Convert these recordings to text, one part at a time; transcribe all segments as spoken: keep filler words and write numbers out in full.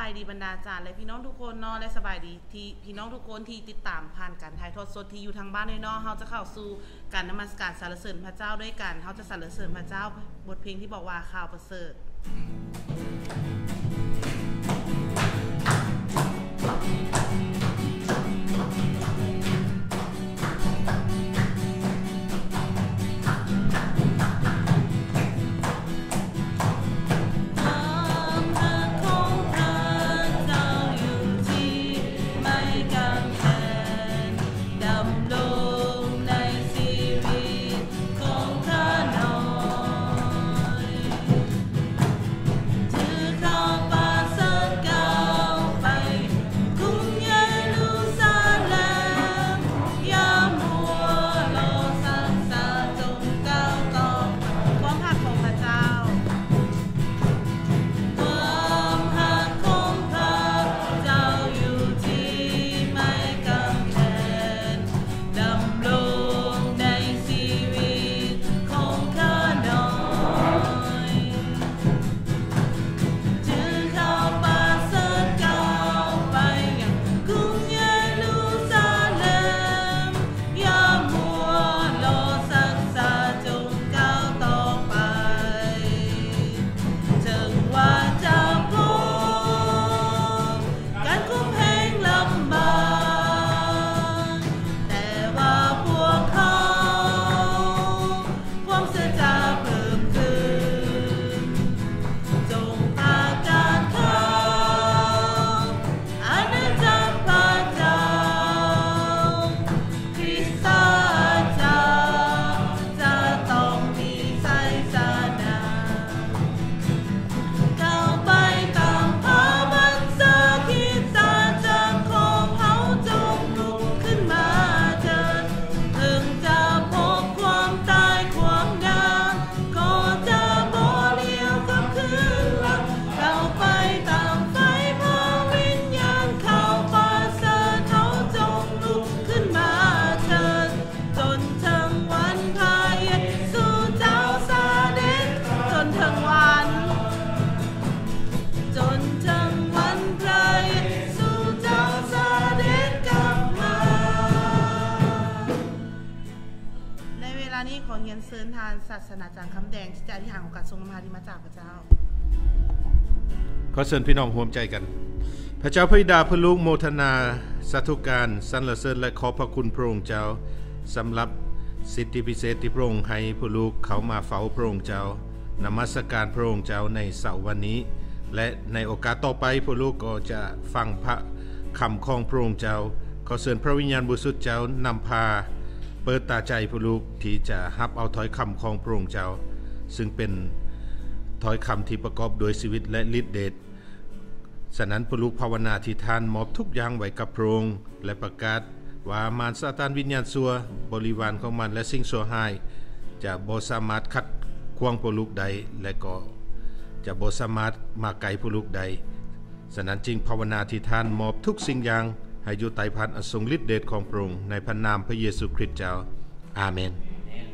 ายดีบรรดาจารย์และพี่น้องทุกคนเนาะและสบายดีที่พี่น้องทุกคนที่ติดตามผ่านการถ่ายทอดสดที่อยู่ทางบ้านด้วยเนาะเฮาจะเข้าสู่การนมัสการสรรเสริญพระเจ้าด้วยกันเฮาจะสรรเสริญพระเจ้าบทเพลงที่บอกว่าข่าวประเสริฐศาสนาจารย์คำแดงที่จะอธิษฐานของการทรงนำพาที่มาจากพระเจ้าขอเชิญพี่น้องร่วมใจกันพระเจ้าพระบิดาพระลูกโมทนาสาธุการสรรเสริญและขอบพระคุณพระองค์เจ้าสำหรับสิทธิพิเศษที่พระองค์ให้พระลูกเขามาเฝ้าพระองค์เจ้านมัสการพระองค์เจ้าในเสาร์วันนี้และในโอกาสต่อไปพระลูกก็จะฟังพระคำของพระองค์เจ้าขอเชิญพระวิญญาณบริสุทธิ์เจ้านำพาเปิดตาใจพระลูกที่จะรับเอาถ้อยคำของพระองค์เจ้าซึ่งเป็นถ้อยคำที่ประกอบโดยชีวิตและฤทธิ์เดชฉะนั้นพระลูกภาวนาที่ท่านมอบทุกอย่างไว้กับพระองค์และประกาศว่ามารซาตานวิญญาณชั่วบริวารของมันและสิ่งชั่วร้ายจะบ่สามารถขัดขวางพระลูกใดและก็จะบ่สามารถมาไกลพระลูกใดฉะนั้นจึงภาวนาที่ท่านมอบทุกสิ่งอย่างให้อยู่ใต้พันอทรงฤทธิ์เดชของพระองค์ในพระนามพระเยซูคริสต์เจ้าอาเมน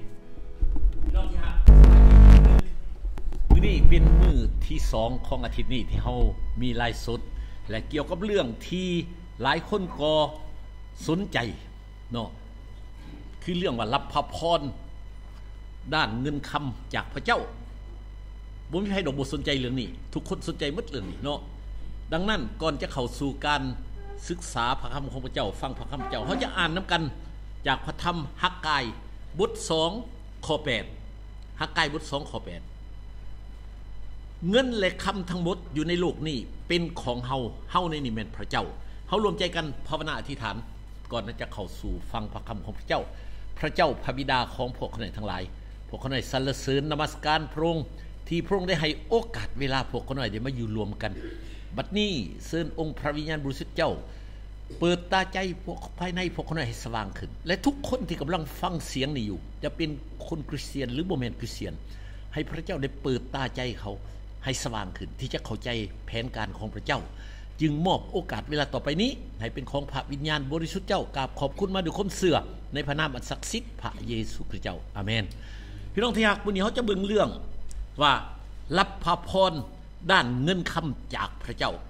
มื้อนี้เป็นมื้อที่สองของอาทิตย์นี้ที่เฮามีไลฟ์สดและเกี่ยวกับเรื่องที่หลายคนก็สนใจเนาะคือเรื่องว่ารับพระพรด้านเงินคำจากพระเจ้าบ่มีใครดอกบ่สนใจเรื่องนี้ทุกคนสนใจหมดเรื่องนี้เนาะดังนั้นก่อนจะเข้าสู่การศึกษาพระคำของพระเจ้าฟังพระคำเจ้าเขาจะอ่านน้ำกันจากพระธรรมฮักกายบทสองข้อแปดฮักกายบทสองข้อแปดเงินและคำทั้งหมดอยู่ในโลกนี้เป็นของเฮาเฮาในนี่แม่นพระเจ้าเฮารวมใจกันภาวนาอธิษฐานก่อนจะเข้าสู่ฟังพระคำของพระเจ้าพระเจ้าพระบิดาของพวกเขาทั้งหลายพวกเขาสรรเสริญนมัสการพระองค์ที่พระองค์ได้ให้โอกาสเวลาพวกเขาได้มาอยู่รวมกันบัดนี้เชิญองค์พระวิญญาณบริสุทธิ์เจ้าเปิดตาใจพวกภายในพวกเขาให้สว่างขึ้นและทุกคนที่กำลังฟังเสียงนี้อยู่จะเป็นคนคริสเตียนหรือบ่แม่นคริสเตียนให้พระเจ้าได้เปิดตาใจเขาให้สว่างขึ้นที่จะเข้าใจแผนการของพระเจ้าจึงมอบโอกาสเวลาต่อไปนี้ให้เป็นของพระวิญญาณบริสุทธิ์เจ้ากราบขอบคุณมาด้วยความเชื่อในพระนามอันศักดิ์สิทธิ์พระเยซูคริสต์เจ้าอาเมนพี่น้องที่รักวันนี้เขาจะเบิ่งเรื่องว่ารับพระพรด้านเงินคำจากพระเจ้า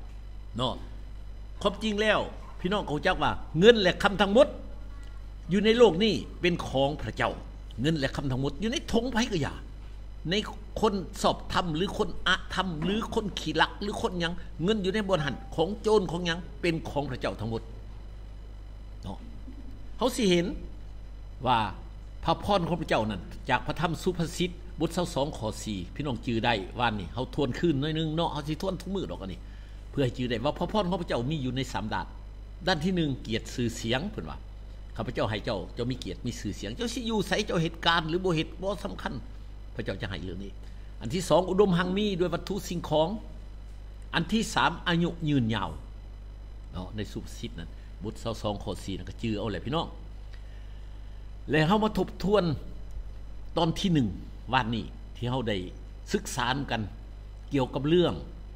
เนาะความจริงแล้วพี่น้องเขาจักว่าเงินและคำทั้งหมดอยู่ในโลกนี้เป็นของพระเจ้าเงินและคำทั้งหมดอยู่ในทงไผก็อย่าในคนสอบธรรมหรือคนอะธรรมหรือคนขี้ลักหรือคนหยังเงินอยู่ในบนหันของโจรของหยังเป็นของพระเจ้าทั้งหมดเนาะเฮาสิเห็นว่าพระพรของพระเจ้านั้นจากพระธรรมสุภาษิตบทยี่สิบสองข้อสี่พี่น้องจื้อได้ว่านี่เฮาทวนคืนหน่อยนึงเนาะเฮาสิทวนทุกมื้อดอกอันนี้เพื่อให้จื้อได้ว่าพระพรของพระเจ้ามีอยู่ในสามด้านด้านที่หนึ่งเกียรติชื่อเสียงเพิ่นว่าข้าพเจ้าให้เจ้าเจ้ามีเกียรติมีชื่อเสียงเจ้าสิอยู่ไสเจ้าเหตุการณ์หรือบ่เหตุบ่สำคัญพระเจ้าจะให้เรื่องนี้อันที่สองอุดมหังมีด้วยวัตถุสิ่งของอันที่สามอายุยืนยาวเนาะในสุภาษิตนั้นบทยี่สิบสองข้อสี่นั่นก็จื้อเอาแหละพี่น้องแล้วเฮามาทบทวนตอนที่หนึ่งวันนี้ที่เฮาได้ศึกษากันเกี่ยวกับเรื่อง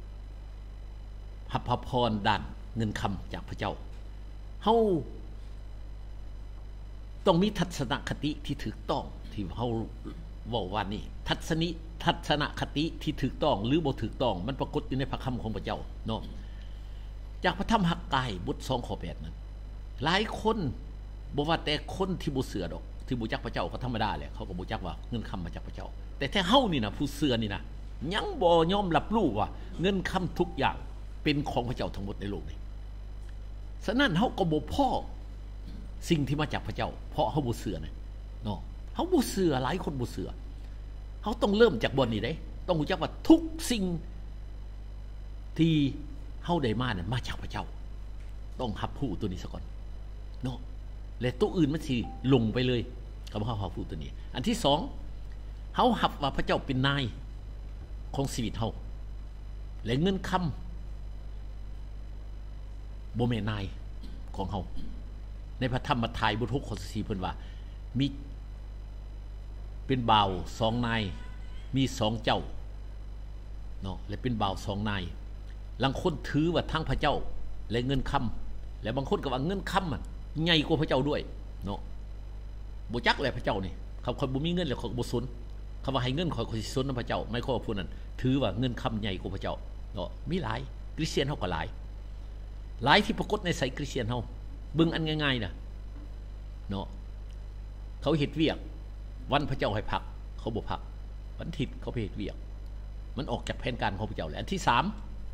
พระพรด้านเงินคำจากพระเจ้าเฮาต้องมีทัศนคติที่ถูกต้องที่เฮาเว้าว่านี่ทัศนิทัศนคติที่ถูกต้องหรือบ่ถูกต้องมันปรากฏอยู่ในพระคำของพระเจ้าเนาะจากพระธรรมฮักกายบทสองข้อแปดนั้นหลายคนบ่ว่าแต่คนที่บ่เชื่อดอกที่บ่จักพระเจ้าก็ธรรมดาแหละเขาก็บ่จักว่าเงินคำมาจากพระเจ้าแต่แท้เฮานี่นะผู้เชื่อนี่นะยังบ่ยอมรับรู้ว่าเงินคำทุกอย่างเป็นของพระเจ้าทั้งหมดในโลกนี้ฉะนั้นเฮาก็บ่พอสิ่งที่มาจากพระเจ้าเพราะเฮาบ่เชื่อนะเนาะเฮาบ่เชื่อหลายคนบ่เชื่อเฮาต้องเริ่มจากบ่นี้เด้ต้องรู้จักว่าทุกสิ่งที่เฮาได้มานั้นมาจากพระเจ้าต้องรับรู้ตัวนี้ซะก่อนเนาะและตัวอื่นมันสิลงไปเลยคำว่าเฮารับรู้ตัวนี้อันที่สองเฮารับว่าพระเจ้าเป็นนายของชีวิตเฮาและเงินคำบ่แม่นนายของเฮาในพระธรรมมัทธิวบทหกข้อสี่เพิ่นว่ามีเป็นบ่าวสองนายมีสองเจ้าเนาะและเป็นบ่าวสองนายบางคนถือว่าทั้งพระเจ้าและเงินคำและบางคนก็ว่าเงินคำมันใหญ่กว่าพระเจ้าด้วยเนาะบ่จักแหละพระเจ้านี่เขาคนบ่มีเงินแล้วเขาก็บ่สนคำว่าให้เงินข่อยก็สิสนนำพระเจ้าไม่ขอผู้นั้นถือว่าเงินคำใหญ่กว่าพระเจ้าเนาะมีหลายคริสเตียนเฮาก็หลายหลายที่ปรากฏในสายคริสเตียนเฮาเบิ่งอันง่ายๆน่ะเนาะเขาเฮ็ดเวียกวันพระเจ้าให้พักเขาบ่พักวันอาทิตย์เขาไปเฮ็ดเวียกมันออกจากแผนการของพระเจ้าแล้วอันที่สาม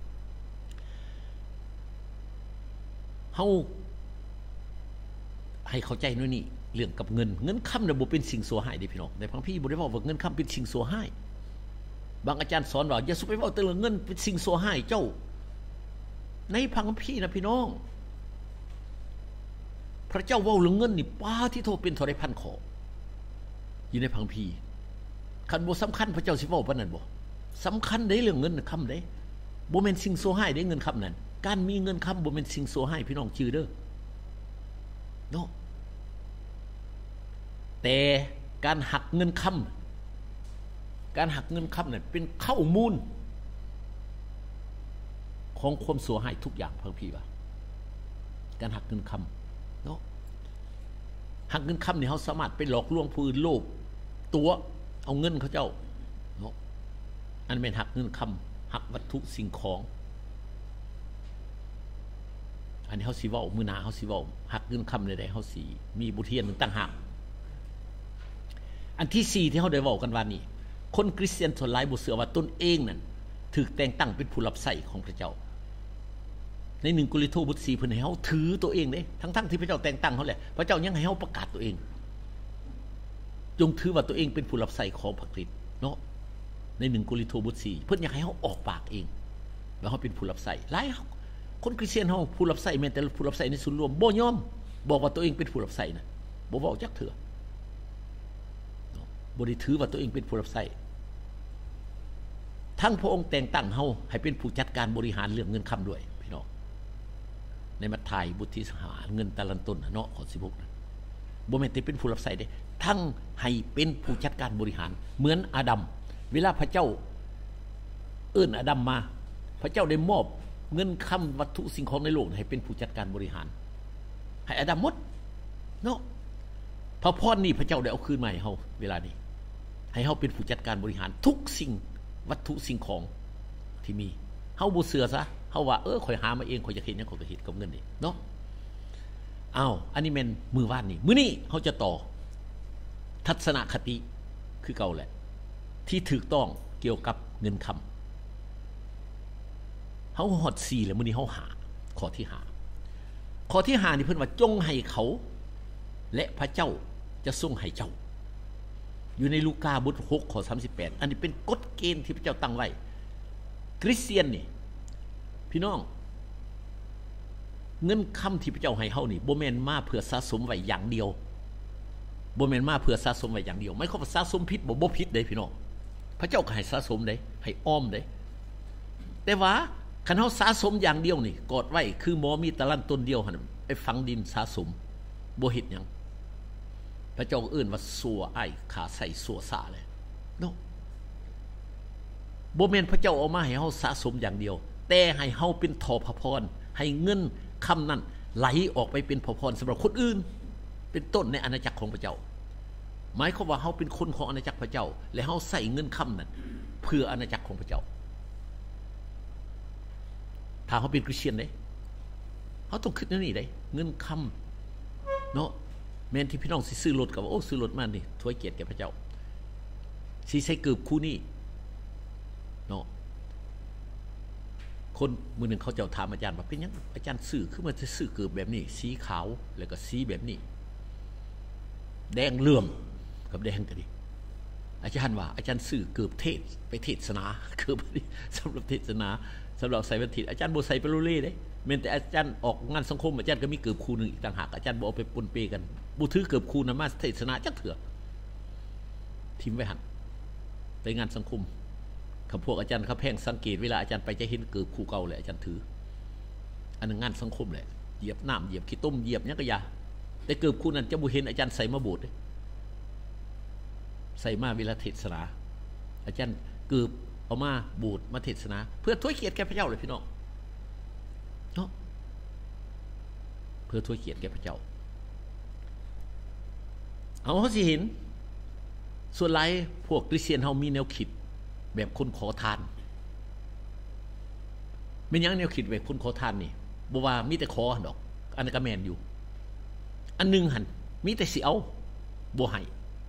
เฮาให้เข้าใจด้วยนี่เรื่องกับเงินเงินคำน่ะบ่เป็นสิ่งชั่วร้ายเด้พี่น้องในพระคัมภีร์บ่ได้เว้าว่าเงินคำเป็นสิ่งชั่วร้ายบางอาจารย์สอนว่าอย่าสุไปเว้าแต่เรื่องเงินเป็นสิ่งชั่วร้ายเจ้าในพระคัมภีร์นะพี่น้องพระเจ้าเว้าเรื่องเงินนี่ป้าที่โทเป็นเท่าใดพันข้ออยู่ในพระคัมภีร์คันบ่สำคัญพระเจ้าสิเว้าปานนั้นบ่สำคัญได้เรื่องเงินคำได้บ่แม่นสิ่งชั่วร้ายได้เงินคำนั้นการมีเงินคำบ่แม่นสิ่งชั่วร้ายพี่น้องจื้อเด้อเนาะแต่การหักเงินคำการหักเงินคำนั้นเป็นข้อมูลของความชั่วร้ายทุกอย่างพระคัมภีร์ว่าการหักเงินคำเนาะหักเงินคำนี่เฮาสามารถไปหลอกลวงผู้อื่นโลภตัวเอาเงินเขาเจ้าเนาะอันเป็นหักเงินคำหักวัตถุสิ่งของอันนี้เฮาสิเว้ามื้อหน้าเฮาสิเว้าหักเงินคำใดๆเฮาสิมีบทเรียนต่างหากอันที่สี่ที่เฮาได้เว้ากันว่านี่คนคริสเตียนส่วนหลายบ่เชื่อว่าตนเองนั่นถูกแต่งตั้งเป็นผู้รับใช้ของพระเจ้าในหนึ่งโครินธ์บทสี่เพิ่นให้เฮาถือตัวเองเด้ทั้งๆที่พระเจ้าแต่งตั้งเฮาแหละพระเจ้ายังให้เฮาประกาศตัวเองจงถือว่าตัวเองเป็นผู้รับใช้ของพระคริสต์เนาะในหนึ่งโครินธ์บทสี่เพิ่นอยากให้เฮาออกปากเองว่าเฮาเป็นผู้รับใช้หลายคนคริสเตียนเฮาผู้รับใช้แม้แต่ผู้รับใช้ในส่วนรวมบ่ยอมบอกว่าตัวเองเป็นผู้รับใช้นะบ่เว้าจักเทื่อเนาะบ่ได้ถือว่าตัวเองเป็นผู้รับใช้ทั้งพระองค์แต่งตั้งเฮาให้เป็นผู้จัดการบริหารเรื่องเงินคำด้วยพี่น้องในมัทธิวบทที่ห้าเงินตะลันต้นเนาะข้อสิบหกนะบ่แม่นแต่เป็นผู้รับใช้เด้ทั้งให้เป็นผู้จัดการบริหารเหมือนอาดัมเวลาพระเจ้าเอิ้นอาดัมมาพระเจ้าได้มอบเงินคำวัตถุสิ่งของในโลกให้เป็นผู้จัดการบริหารให้อาดัมหมดเนาะพระพรนี่พระเจ้าได้เอาคืนมาให้เฮาเวลานี้ให้เฮาเป็นผู้จัดการบริหารทุกสิ่งวัตถุสิ่งของที่มีเฮาบ่เชื่อซะเฮาว่าเออข่อยหามาเองข่อยจะเฮ็ดหยังข่อยก็เฮ็ดกับเงินนี่เนาะอ้าวอันนี้แม่นมื้อวานนี้มื้อนี้เฮาจะต่อทัศนคติคือเก่าแหละที่ถูกต้องเกี่ยวกับเงินคำเฮาฮอดสี่แล้วมื้อนี้เฮาหาข้อที่ห้าข้อที่ห้านี่เพิ่นว่าจงให้เขาและพระเจ้าจะทรงให้เจ้าอยู่ในลูกาบทหกข้อสามสิบแปดอันนี้เป็นกฎเกณฑ์ที่พระเจ้าตั้งไว้คริสเตียนนี่พี่น้องเงินคำที่พระเจ้าให้เฮานี่บ่แม่นมาเพื่อสะสมไว้อย่างเดียวบ่แม่นมาเพื่อสะสมไว้อย่างเดียวไม่เข้าสะสมผิดบ่บ่ผิดเด้พี่น้องพระเจ้าก็ให้สะสมเด้ให้อ้อมเด้แต่ว่าคันเฮาสะสมอย่างเดียวนี่กอดไว้คือหมอมีตะลั่นต้นเดียวหั่นไปฝังดินสะสมบ่เฮ็ดหยังพระเจ้าเอิ้นว่าสัวอ้ายขาใส่สัวสาเลยเนาะบ่แม่นพระเจ้าเอามาให้เฮาสะสมอย่างเดียวแต่ให้เฮาเป็นทอพระพรให้เงินคำนั้นไหลออกไปเป็นพระพรสำหรับคนอื่นเป็นต้นในอาณาจักรของพระเจ้าหมายความว่าเฮาเป็นคนของอาณาจักรพระเจ้าและเฮาใส่เงินคำนั้นเพื่ออาณาจักรของพระเจ้าถ้าเฮาเป็นคริสเตียนเด้เฮาต้องคิดแนวนี้เด้เงินคำเนาะแม้นที่พี่น้องสิซื้อรถก็ว่าโอ้ซื้อรถมานี่ถวายเกียรติแก่พระเจ้าสิใส่เกือบคู่นี้เนาะคนมื้อนึงเขาเจ้าถามอาจารย์ว่าเป็นหยังอาจารย์ซื้อคือมันจะซื้อเกือบแบบนี้สีขาวแล้วก็สีแบบนี้แดงเหลื่อมกับแดงก็ดีอาจารย์ว่าอาจารย์ซื้อเกือบเทศไปเทศนาเกือบนี้สำหรับเทศนาสำหรับใส่วันทิศอาจารย์บ่ใส่ไปโรเล่เด้แม้แต่อาจารย์ออกงานสังคมอาจารย์ก็มีเกือบคู่นึงอีกต่างหากอาจารย์บ่เอาไปปนเปกันบ่ถือเกือบคู่นั้นมาเทศนาจักเถื่อทิ่มไว้หั่นไปงานสังคมคำพวกอาจารย์เขาแพงสังเกตเวลาอาจารย์ไปจะเห็นเกือบคู่เก่าเลยอาจารย์ถืออันนั้นงานสังคมแหละเหยียบน้ำเหยียบขี้ต้มเหยียบหยังก็อย่าแต่เกือบคู่นั้นจะบ่เห็นอาจารย์ใส่มาโบสถ์ใส่มาเวลาเทศนาอาจารย์เกือบเอามาโบสถ์มาเทศนาเพื่อถวายเกียรติแก่พระเจ้าเลยพี่น้องเนาะเพื่อถวายเกียรติแก่พระเจ้าเอาเขาสิเห็นส่วนหลายพวกคริสเตียนเฮามีแนวคิดแบบคนขอทานเป็นยังแนวคิดแบบคนขอทานนี่บ่ว่ามีแต่ขอดอกอันนั้นก็แม่นอยู่อันนึงหั่นมีแต่สิเอาบ่ให้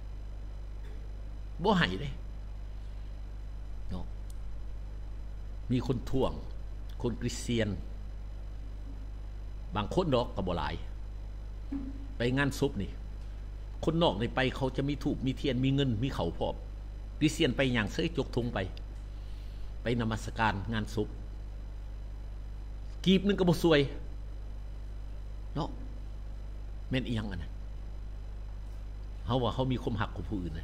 บ่ให้เด้เนาะมีคนท่วงคนคริสเตียนบางคนดอกก็บ่หลายไปงานศพนี่คนนอกนี่ไปเขาจะมีธูปมีเทียนมีเงินมีเขาพร้อมคริสเตียนไปอย่างเสยจกทงไปไปนมัสการงานศพกีบนึงก็บ่ซวยเนาะแม่นอีหยังอันนั้นเฮาว่าเขามีความหักกับผู้อื่นนะ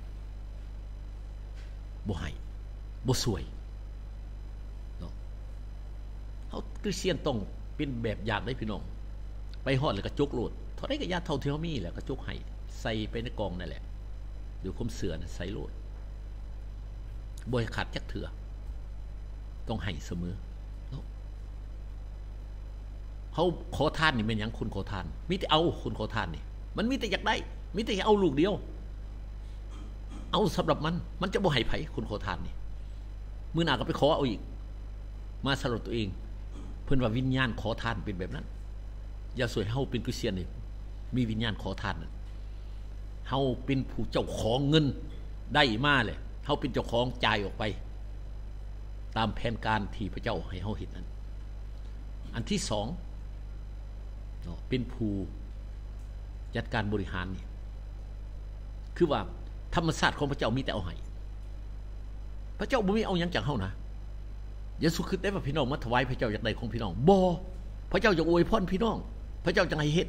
บ่ให้บ่ซวยเนาะเฮาคริสเตียนต้องเป็นแบบอย่างได้พี่น้องไปฮอดแล้วก็จกโลดเท่าใดก็ยาเท่าที่เฮามีแล้วก็จกให้ใส่ไปในกองนั่นแหละด้วยความเสื่อน่ะใส่โลดบ่ให้ขาดจักเถื่อต้องให้เสมอเขาขอทานนี่เป็นอย่างคุณขอทานมีแต่เอาคุณขอทานนี่มันมีแต่อยากได้มีแต่เอาลูกเดียวเอาสำหรับมันมันจะบ่ให้ไผคุณขอทานนี่มื้อหน้าก็ไปขอเอาอีกมาสำหรับตัวเองเพิ่นว่าวิญญาณขอทานเป็นแบบนั้นอย่าสวยเฮาเป็นคริสเตียนนี่มีวิญญาณขอทานนั่นเฮาเป็นผู้เจ้าของเงินได้มาเลยเฮาเป็นเจ้าของจ่ายออกไปตามแผนการที่พระเจ้าให้เฮาเฮ็ดนั้นอันที่สองเนาะเป็นผู้จัดการบริหารนี่คือว่าธรรมชาติของพระเจ้ามีแต่เอาให้พระเจ้าบ่มีเอาหยังจากเฮานะยะซูคิดได้ว่าพี่น้องมาถวายพระเจ้าอยากได้ของพี่น้องบ่พระเจ้าอยากอวยพรพี่น้องพระเจ้าจังให้เฮ็ด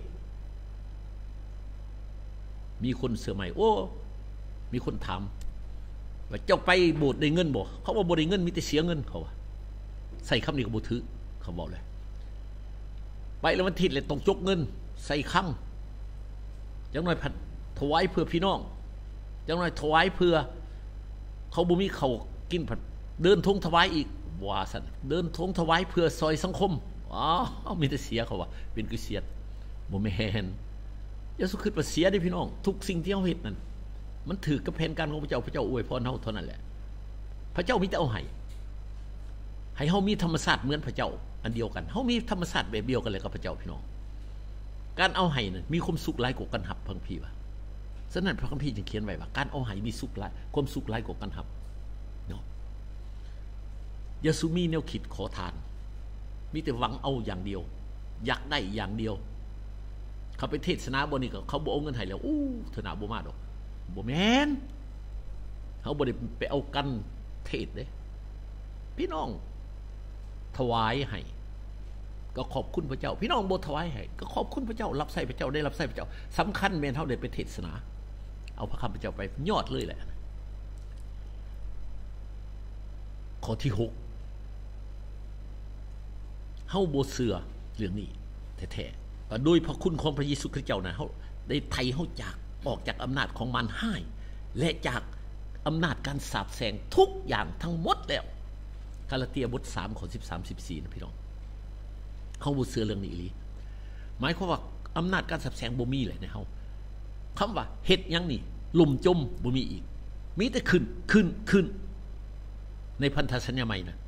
มีคนเสือใหม่โอ้มีคนถามว่าเจ้าไปโบสถ์ได้เงินบ่เขาว่าบ่ได้เงินมีแต่เสียเงินเขาว่าใส่คำนี้ก็บ่ถือเขาบอกเลยไปแล้ววันทิศเลยต้องจกเงินใส่คั่งจังหน่อยผัดถวายเพื่อพี่น้องจังหน่อยถวายเพื่อเขาบ่มีเขากินผัดเดินทงถวายอีกว่าซั่นเดินทงถวายเพื่อซอยสังคมอ๋อมีแต่เสียเขาว่าเป็นคริสเตียนบ่แม่นยะซูคิดว่าเสียได้พี่น้องทุกสิ่งที่เฮาเฮ็ดนั่นมันถือกับแผนการของพระเจ้าพระเจ้าอวยพรเฮาเท่านั้นแหละพระเจ้ามีแต่เอาให้ให้เฮามีธรรมชาติเหมือนพระเจ้าออันเดียวกันเฮามีธรรมชาติแบบเดียวกันเลยกับพระเจ้าพี่น้องการเอาให้นั้นมีความสุขหลายกว่าการหับพังพี่ว่าฉะนั้นพระคัมภีร์จึงเขียนไว้ว่าการเอาให้มีสุขหลายความสุขหลายกว่าการหับเนาะอย่าสุมีแนวคิดขอทานมีแต่หวังเอาอย่างเดียวอยากได้อย่างเดียวเขาไปเทศนาบ่นี่ก็เขาบ่เอาเงินให้แล้วอู้เถนาบ่มาดอกบ่แม่นเขาบ่ได้ไปเอากันเทศเด้พี่น้องถวายให้ก็ขอบคุณพระเจ้าพี่น้องบ่ถวายให้ก็ขอบคุณพระเจ้ารับใช้พระเจ้าได้รับใช้พระเจ้าสำคัญแม่นเฮาได้ไปเทศนาเอาพระคำพระเจ้าไปยอดเลยแหละข้อที่หกเฮาบ่เชื่อเรื่องนี้แท้ๆว่าโดยพระคุณของพระเยซูคริสต์เจ้านะเฮาได้ไถ่เฮาจากออกจากอำนาจของมารร้ายและจากอำนาจการสาปแช่งทุกอย่างทั้งหมดแล้วกาลาเตียบทสามข้อสิบสาม สิบสี่นะพี่น้องเฮาบ่เชื่อเรื่องนี้อีหลีหมายความว่าอำนาจการสาปแช่งบ่มีเลยในเฮาคำว่าเฮ็ดหยังนี่ล่มจมบ่มีอีกมีแต่ขึ้นขึ้นขึ้นในพันธสัญญาใหม่นะ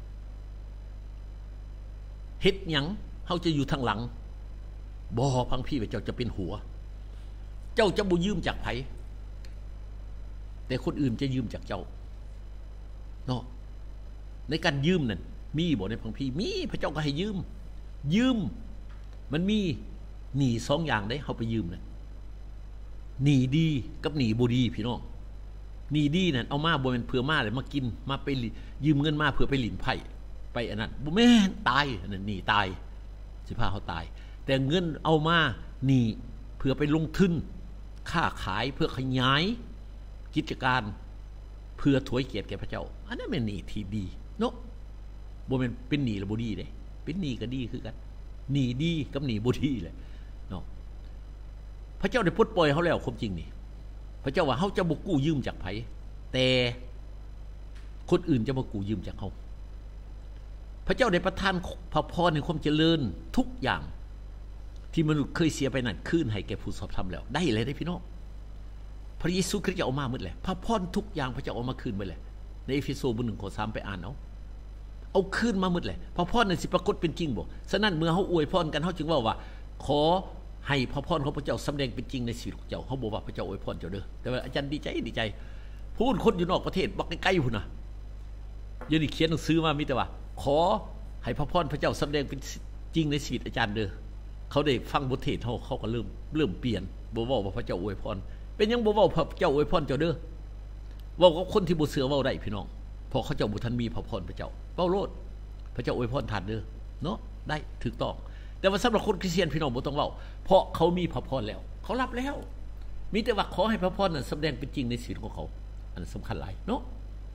เฮ็ดหยังเฮาจะอยู่ทางหลังบ่พังพี่ว่าเจ้าจะเป็นหัวเจ้าจะบ่ยืมจากไผแต่คนอื่นจะยืมจากเจ้าเนาะในการยืมนั่นมีบ่ในพังพี่มีพระเจ้าก็ให้ยืมยืมมันมีหนี้สองอย่างได้เฮาไปยืมนั่นหนี้ดีกับหนี้บ่ดีพี่น้องหนี้ดีนั่นเอามาบ่แม่นเพื่อมาเลยมากินมาไปยืมเงินมาเพื่อไปหลินไผ่ไปอันนั้นบ่แม่นตายอันนั้นหนี้ตายสิพาเฮาตายแต่เงินเอามาหนี้เพื่อไปลงทุนค้าขายเพื่อขยายกิจการเพื่อถวายเกียรติแก่พระเจ้าอันนั้นเป็นหนี้ที่ดีเนาะบ่แม่นเป็นหนี้แล้วบ่ดีเด้เป็นหนี้ก็ดีคือกันหนี้ดีกับหนี้บ่ดีแหละเนาะพระเจ้าได้ปลดปล่อยเฮาแล้วความจริงนี่พระเจ้าว่าเฮาจะบ่กู้ยืมจากไผแต่คนอื่นจะมากู้ยืมจากเฮาพระเจ้าได้ประทานพระพรในความเจริญทุกอย่างที่มนุษย์เคยเสียไปนั้นคืนให้แก่ผู้สอบธรรมแล้วได้เลยได้พี่น้องพระเยซูคริสต์จะเอามาหมดเลยพระพรทุกอย่างพระเจ้าเอามาคืนหมดเลยในเอเฟโซบทหนึ่งข้อสามไปอ่านเอาเอาคืนมาหมดเลยพระพรนั้นสิปรากฏเป็นจริงบ่ฉะนั้นเมื่อเฮาอวยพรกันเฮาจึงว่าว่าขอให้พระพรของพระเจ้าสำแดงเป็นจริงในชีวิตของเจ้าเฮาบ่ว่าพระเจ้าอวยพรเจ้าเด้อแต่ว่าอาจารย์ดีใจดีใจพูดคนอยู่นอกประเทศบักใกล้ๆพุ่นน่ะเดี๋ยวนี้เขียนหนังสือมามีแต่ว่าขอให้พระพรพระเจ้าสำแดงเป็นจริงในชีวิตอาจารย์เด้อเขาได้ฟังบทเทศน์เฮาเขาก็เริ่มเริ่มเปลี่ยนบ่เว้าว่าพระเจ้าอวยพรเป็นยังบ่เว้าพระเจ้าอวยพรเจ้าเด้อเว้ากับคนที่บ่เชื่อเว้าได้พี่น้องเพราะเขาเจ้าบ่ทันมีพระพรพระเจ้าเว้าโลดพระเจ้าอวยพรท่านเด้อเนาะได้ถูกต้องแต่ว่าสำหรับคนคริสเตียนพี่น้องบ่ต้องเว้าเพราะเขามีพระพรแล้วเขารับแล้วมีแต่ว่าขอให้พระพรนั้นแสดงเป็นจริงในชีวิตของเขาอันสำคัญหลายเนาะ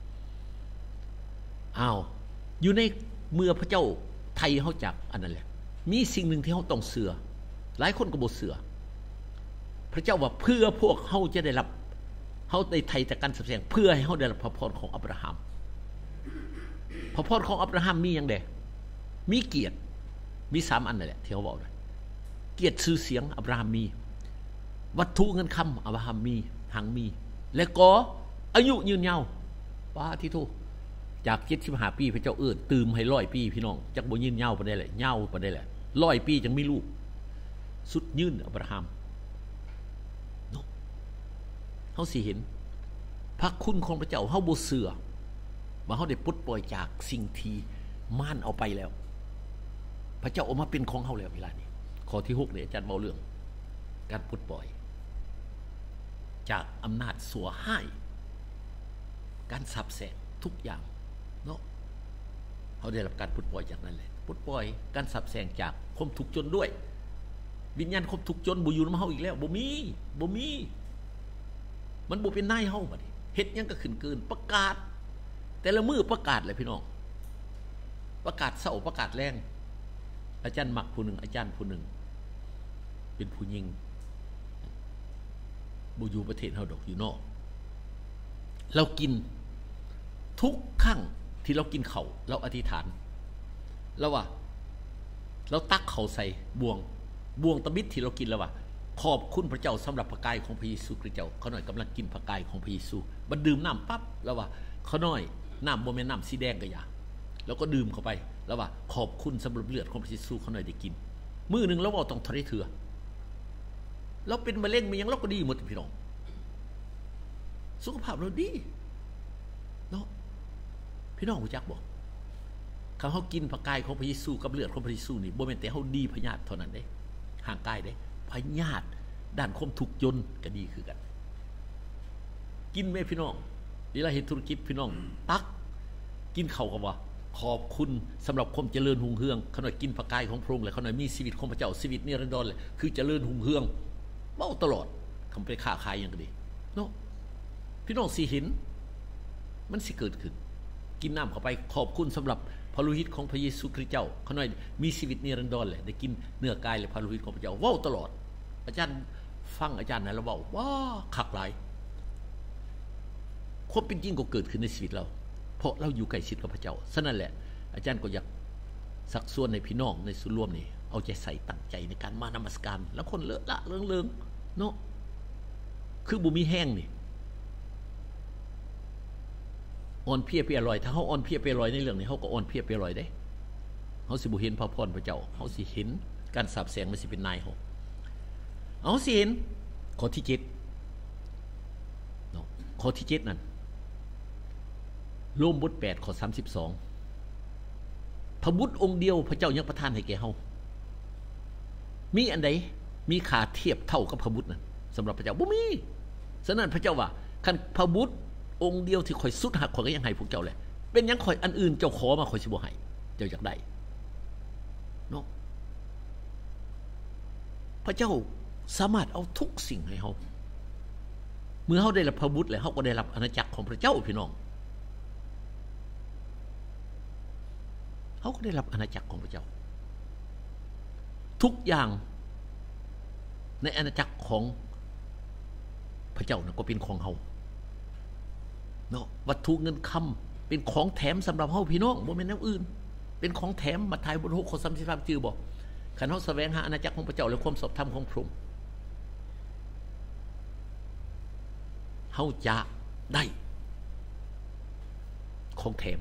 อ้าวอยู่ในเมื่อพระเจ้าไถ่เฮาจากอันนั้นแหละมีสิ่งหนึ่งที่เฮาต้องเชื่อหลายคนก็บ่เชื่อพระเจ้าว่าเพื่อพวกเฮาจะได้รับเฮาได้ไถ่จากการสาปแช่งเพื่อให้เฮาได้รับพระพรของอับราฮัมพระพรของอับราฮัมมีหยังแดมีเกียรติมีสามอันนั่นแหละที่เฮาเว้าได้เกียรติชื่อเสียงอับราฮัมมีวัตถุเงินคำอับราฮัมมีหังมีและก็อายุยืนยาวปาทิโทจากเจ็ดสิบห้าปีพระเจ้าเอิ้นตื่มให้ร้อยปีพี่น้องจักบ่ยืนยาวปานใดแหละยาวปานใดแหละร้อยปีจังมีลูกสุดยืนอับราฮัมเนาะเฮาสิเห็นพระคุณของพระเจ้าเฮาบ่เชื่อว่าเฮาได้ปลดปล่อยจากสิ่งที่มารเอาไปแล้วพระเจ้าเอามาเป็นของเฮาแล้วเวลานี้ข้อที่หกเนี่ยอาจารย์เว้าเรื่องการปลดปล่อยจากอำนาจสัวห้ายการสาปแช่งทุกอย่างเนาะเขาได้รับการปลดปล่อยจากนั้นแหละปลดปล่อยการสาปแช่งจากความทุกข์จนด้วยวิญญาณความทุกข์จนบ่อยู่นำเฮาอีกแล้วบ่มีบ่มีมันบ่เป็นนายเฮาบัดนี้เฮ็ดหยังก็ขึ้นเกินประกาศแต่ละมื้อประกาศเลยพี่น้องประกาศเช้าประกาศแรงอาจารย์มักผู้หนึ่งอาจารย์ผู้หนึ่งเป็นผู้หญิงบ่อยู่ประเทศเฮาดอกอยู่นอกเรากินทุกครั้งที่เรากินข้าวเราอธิษฐานแล้วว่าเราตักข้าวใส่บ่วงบ่วงตะบิดที่เรากินแล้วว่าขอบคุณพระเจ้าสำหรับพระกายของพระเยซูคริสต์เจ้าเขาน้อยกำลังกินพระกายของพระเยซูบัดดื่มน้ำปั๊บแล้วว่าเขาน้อยน้ำบ่แม่นน้ำสีแดงก็อย่าแล้วก็ดื่มเข้าไปแล้วว่าขอบคุณสำหรับเลือดของพระเยซูเขาหน่อยได้กินมื้อนึงแล้วว่าต้องทะเลเถื่อเราเป็นมะเร็งมันยังเราก็ดีหมดพี่น้องสุขภาพเราดีเนาะพี่น้องรู้จักบ่เขาเฮากินพระกายของพระเยซูกับเลือดของพระเยซูนี่บ่แม่นแต่เฮาดีพญาติเท่านั้นเด้ห่างกายเด้พญาติด้านความทุกข์ยนต์ก็ดีคือกันกินแม่พี่น้องเวลาเฮ็ดธุรกิจพี่น้องตักกินข้าวก็ว่าขอบคุณสำหรับความเจริญรุ่งเรืองเขาหน่อยกินพระกายของพระองค์แล้วเขาหน่อยมีชีวิตของพระเจ้าชีวิตนิรันดรเลยคือเจริญรุ่งเรืองเบ้าตลอดคำไปค้าขายอย่างก็ดีเนาะพี่น้องสิเห็นมันสิเกิดขึ้นกินน้ำเข้าไปขอบคุณสำหรับพระโลหิตของพระเยซูคริสต์เจ้าเขาหน่อยมีชีวิตนิรันดรเลยได้กินเนื้อกายและพระโลหิตของพระเจ้าเว้าตลอดอาจารย์ฟังอาจารย์นั้นแล้วเว้าว้าคักหลายความเป็นจริงก็เกิดขึ้นในชีวิตเราเพราะเราอยู่ใกล้ชิดกับพระเจ้าฉะนั้นแหละอาจารย์ก็อยากสักส่วนในพี่น้องในส่วนรวมนี่เอาใจใส่ตั้งใจในการมานมัสการแล้วคนเลอะละเรื่องเรื่องเนาะคือบุมีแห้งนี่อ่อนเพียเปียลอยถ้าเขาอ่อนเพียเปียลอยในเรื่องนี้เขาก็อ่อนเพียเปียลอยได้เขาสิบุเห็นพระพรพระเจ้าเขาสิเห็นการสาบแสงมันสิเป็นนายเขาเอาสิเห็นข้อที่เจ็ดเนาะข้อที่เจ็ดนั่นโรมบทแปดข้อสามสิบสองพระบุตรองค์เดียวพระเจ้ายังประทานให้แก่เฮามีอันใดมีค่าเทียบเท่ากับพระบุตรนั้นสำหรับพระเจ้าบ่มีฉะนั้นพระเจ้าว่าคันพระบุตรองค์เดียวที่ข่อยสุดหักข่อยก็ยังให้พวกเจ้าแหละเป็นหยังข่อยอันอื่นเจ้าขอมาข่อยสิบ่ให้เจ้าอยากได้เนาะพระเจ้าสามารถเอาทุกสิ่งให้เฮาเมื่อเฮาได้รับพระบุตรแล้วเฮาก็ได้รับอาณาจักรของพระเจ้าพี่น้องเขาก็ได้รับอาณาจักรของพระเจ้าทุกอย่างในอาณาจักรของพระเจ้านะก็เป็นของเฮาเนาะวัตถุเงินคำเป็นของแถมสำหรับเฮาพี่น้องบ่แม่นแนวอื่นเป็นของแถมมัทธิวบทหกข้อสามสิบสามจื่อบ่คันเฮาแสวงหาอาณาจักรของพระเจ้าและความชอบธรรมของพระองค์เฮาจะได้ของแถม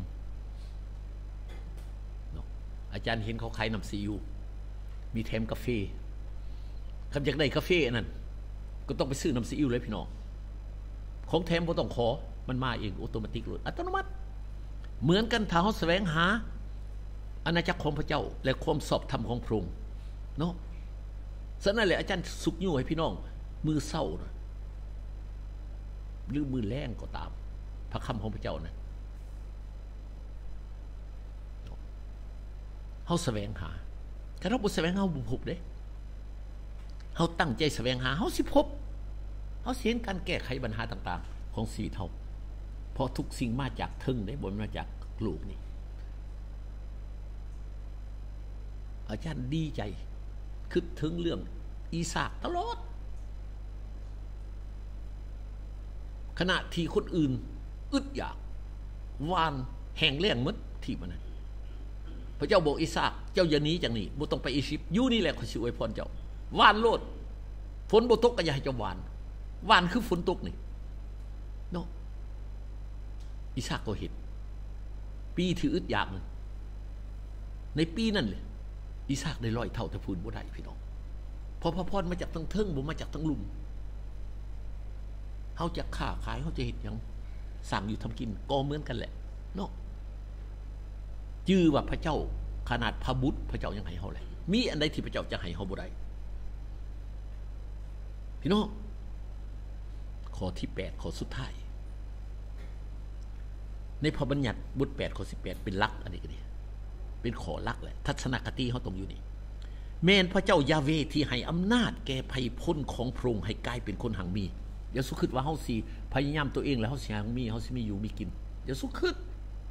อาจารย์เห็นเขาขายน้ำซีอิ๊วมีแถมกาแฟคำอยากได้กาแฟนั่นก็ต้องไปซื้อน้ำซีอิ๊วเลยพี่น้องของแถมบ่ต้องขอมันมาเองอัตโนมัติเลยอัตโนมัติเหมือนกันถ้าเราแสวงหาอาณาจักรของพระเจ้าและความชอบธรรมของพระองค์เนาะฉะนั้นแหละอาจารย์สุกยู่ให้พี่น้องมือเศร้านะหรือมือแรงก็ตามพระคำของพระเจ้านะเฮาแสวงหาถ้าเราบ่แสวงหาบ่พบเด้เฮาตั้งใจแสวงหาเฮาสิพบเฮาสิเห็นการแก้ไขปัญหาต่างๆของชีวิตเฮาเพราะทุกสิ่งมาจากเทิงเด้บ่มาจากโลกนี่อาจารย์ดีใจคิดถึงเรื่องอีสากตลอดขณะที่คนอื่นอึดอยากวานแห้งแล้งหมดที่มันนั้นพระเจ้าบอกอิสากเจ้าอย่าหนีจากนี่บ่ต้องไปอียิปต์อยู่นี่แหละข้อยสิอวยพรเจ้าหว่านโลดฝนบ่ตกก็อย่าให้เจ้าหว่านหว่านคือฝนตกนี่เนาะอิสากก็เห็นปีที่อึดอยากนั้นในปีนั้นเลยอิสากได้ร้อยเท่าแต่พูนบ่ได้พี่น้องเพราะพระพรมาจากทั้งเทิงบ่มาจากทั้งลุ่มเฮาจะค้าขายเฮาจะเฮ็ดหยังสั่งอยู่ทำกินก็เหมือนกันแหละเนาะจื่อว่าพระเจ้าขนาดพระบุตรพระเจ้ายังให้เฮาเลยมีอันใดที่พระเจ้าจะให้เฮาบ่ได้พี่น้องข้อที่แปดข้อสุดท้ายในพระบัญญัติบทแปดข้อสิบแปดเป็นหลักอันนี้ก็ดีเป็นข้อหลักแหละทัศนคติเฮาต้องอยู่นี่แม่นพระเจ้ายาเวห์ที่ให้อำนาจแก่ภัยพ้นของพระองค์ให้กลายเป็นคนหังมีอย่าสุคิดว่าเฮาสิพยายามตัวเองแล้วเฮาสิหังมีเฮาสิมีอยู่มีกินอย่าสุคิด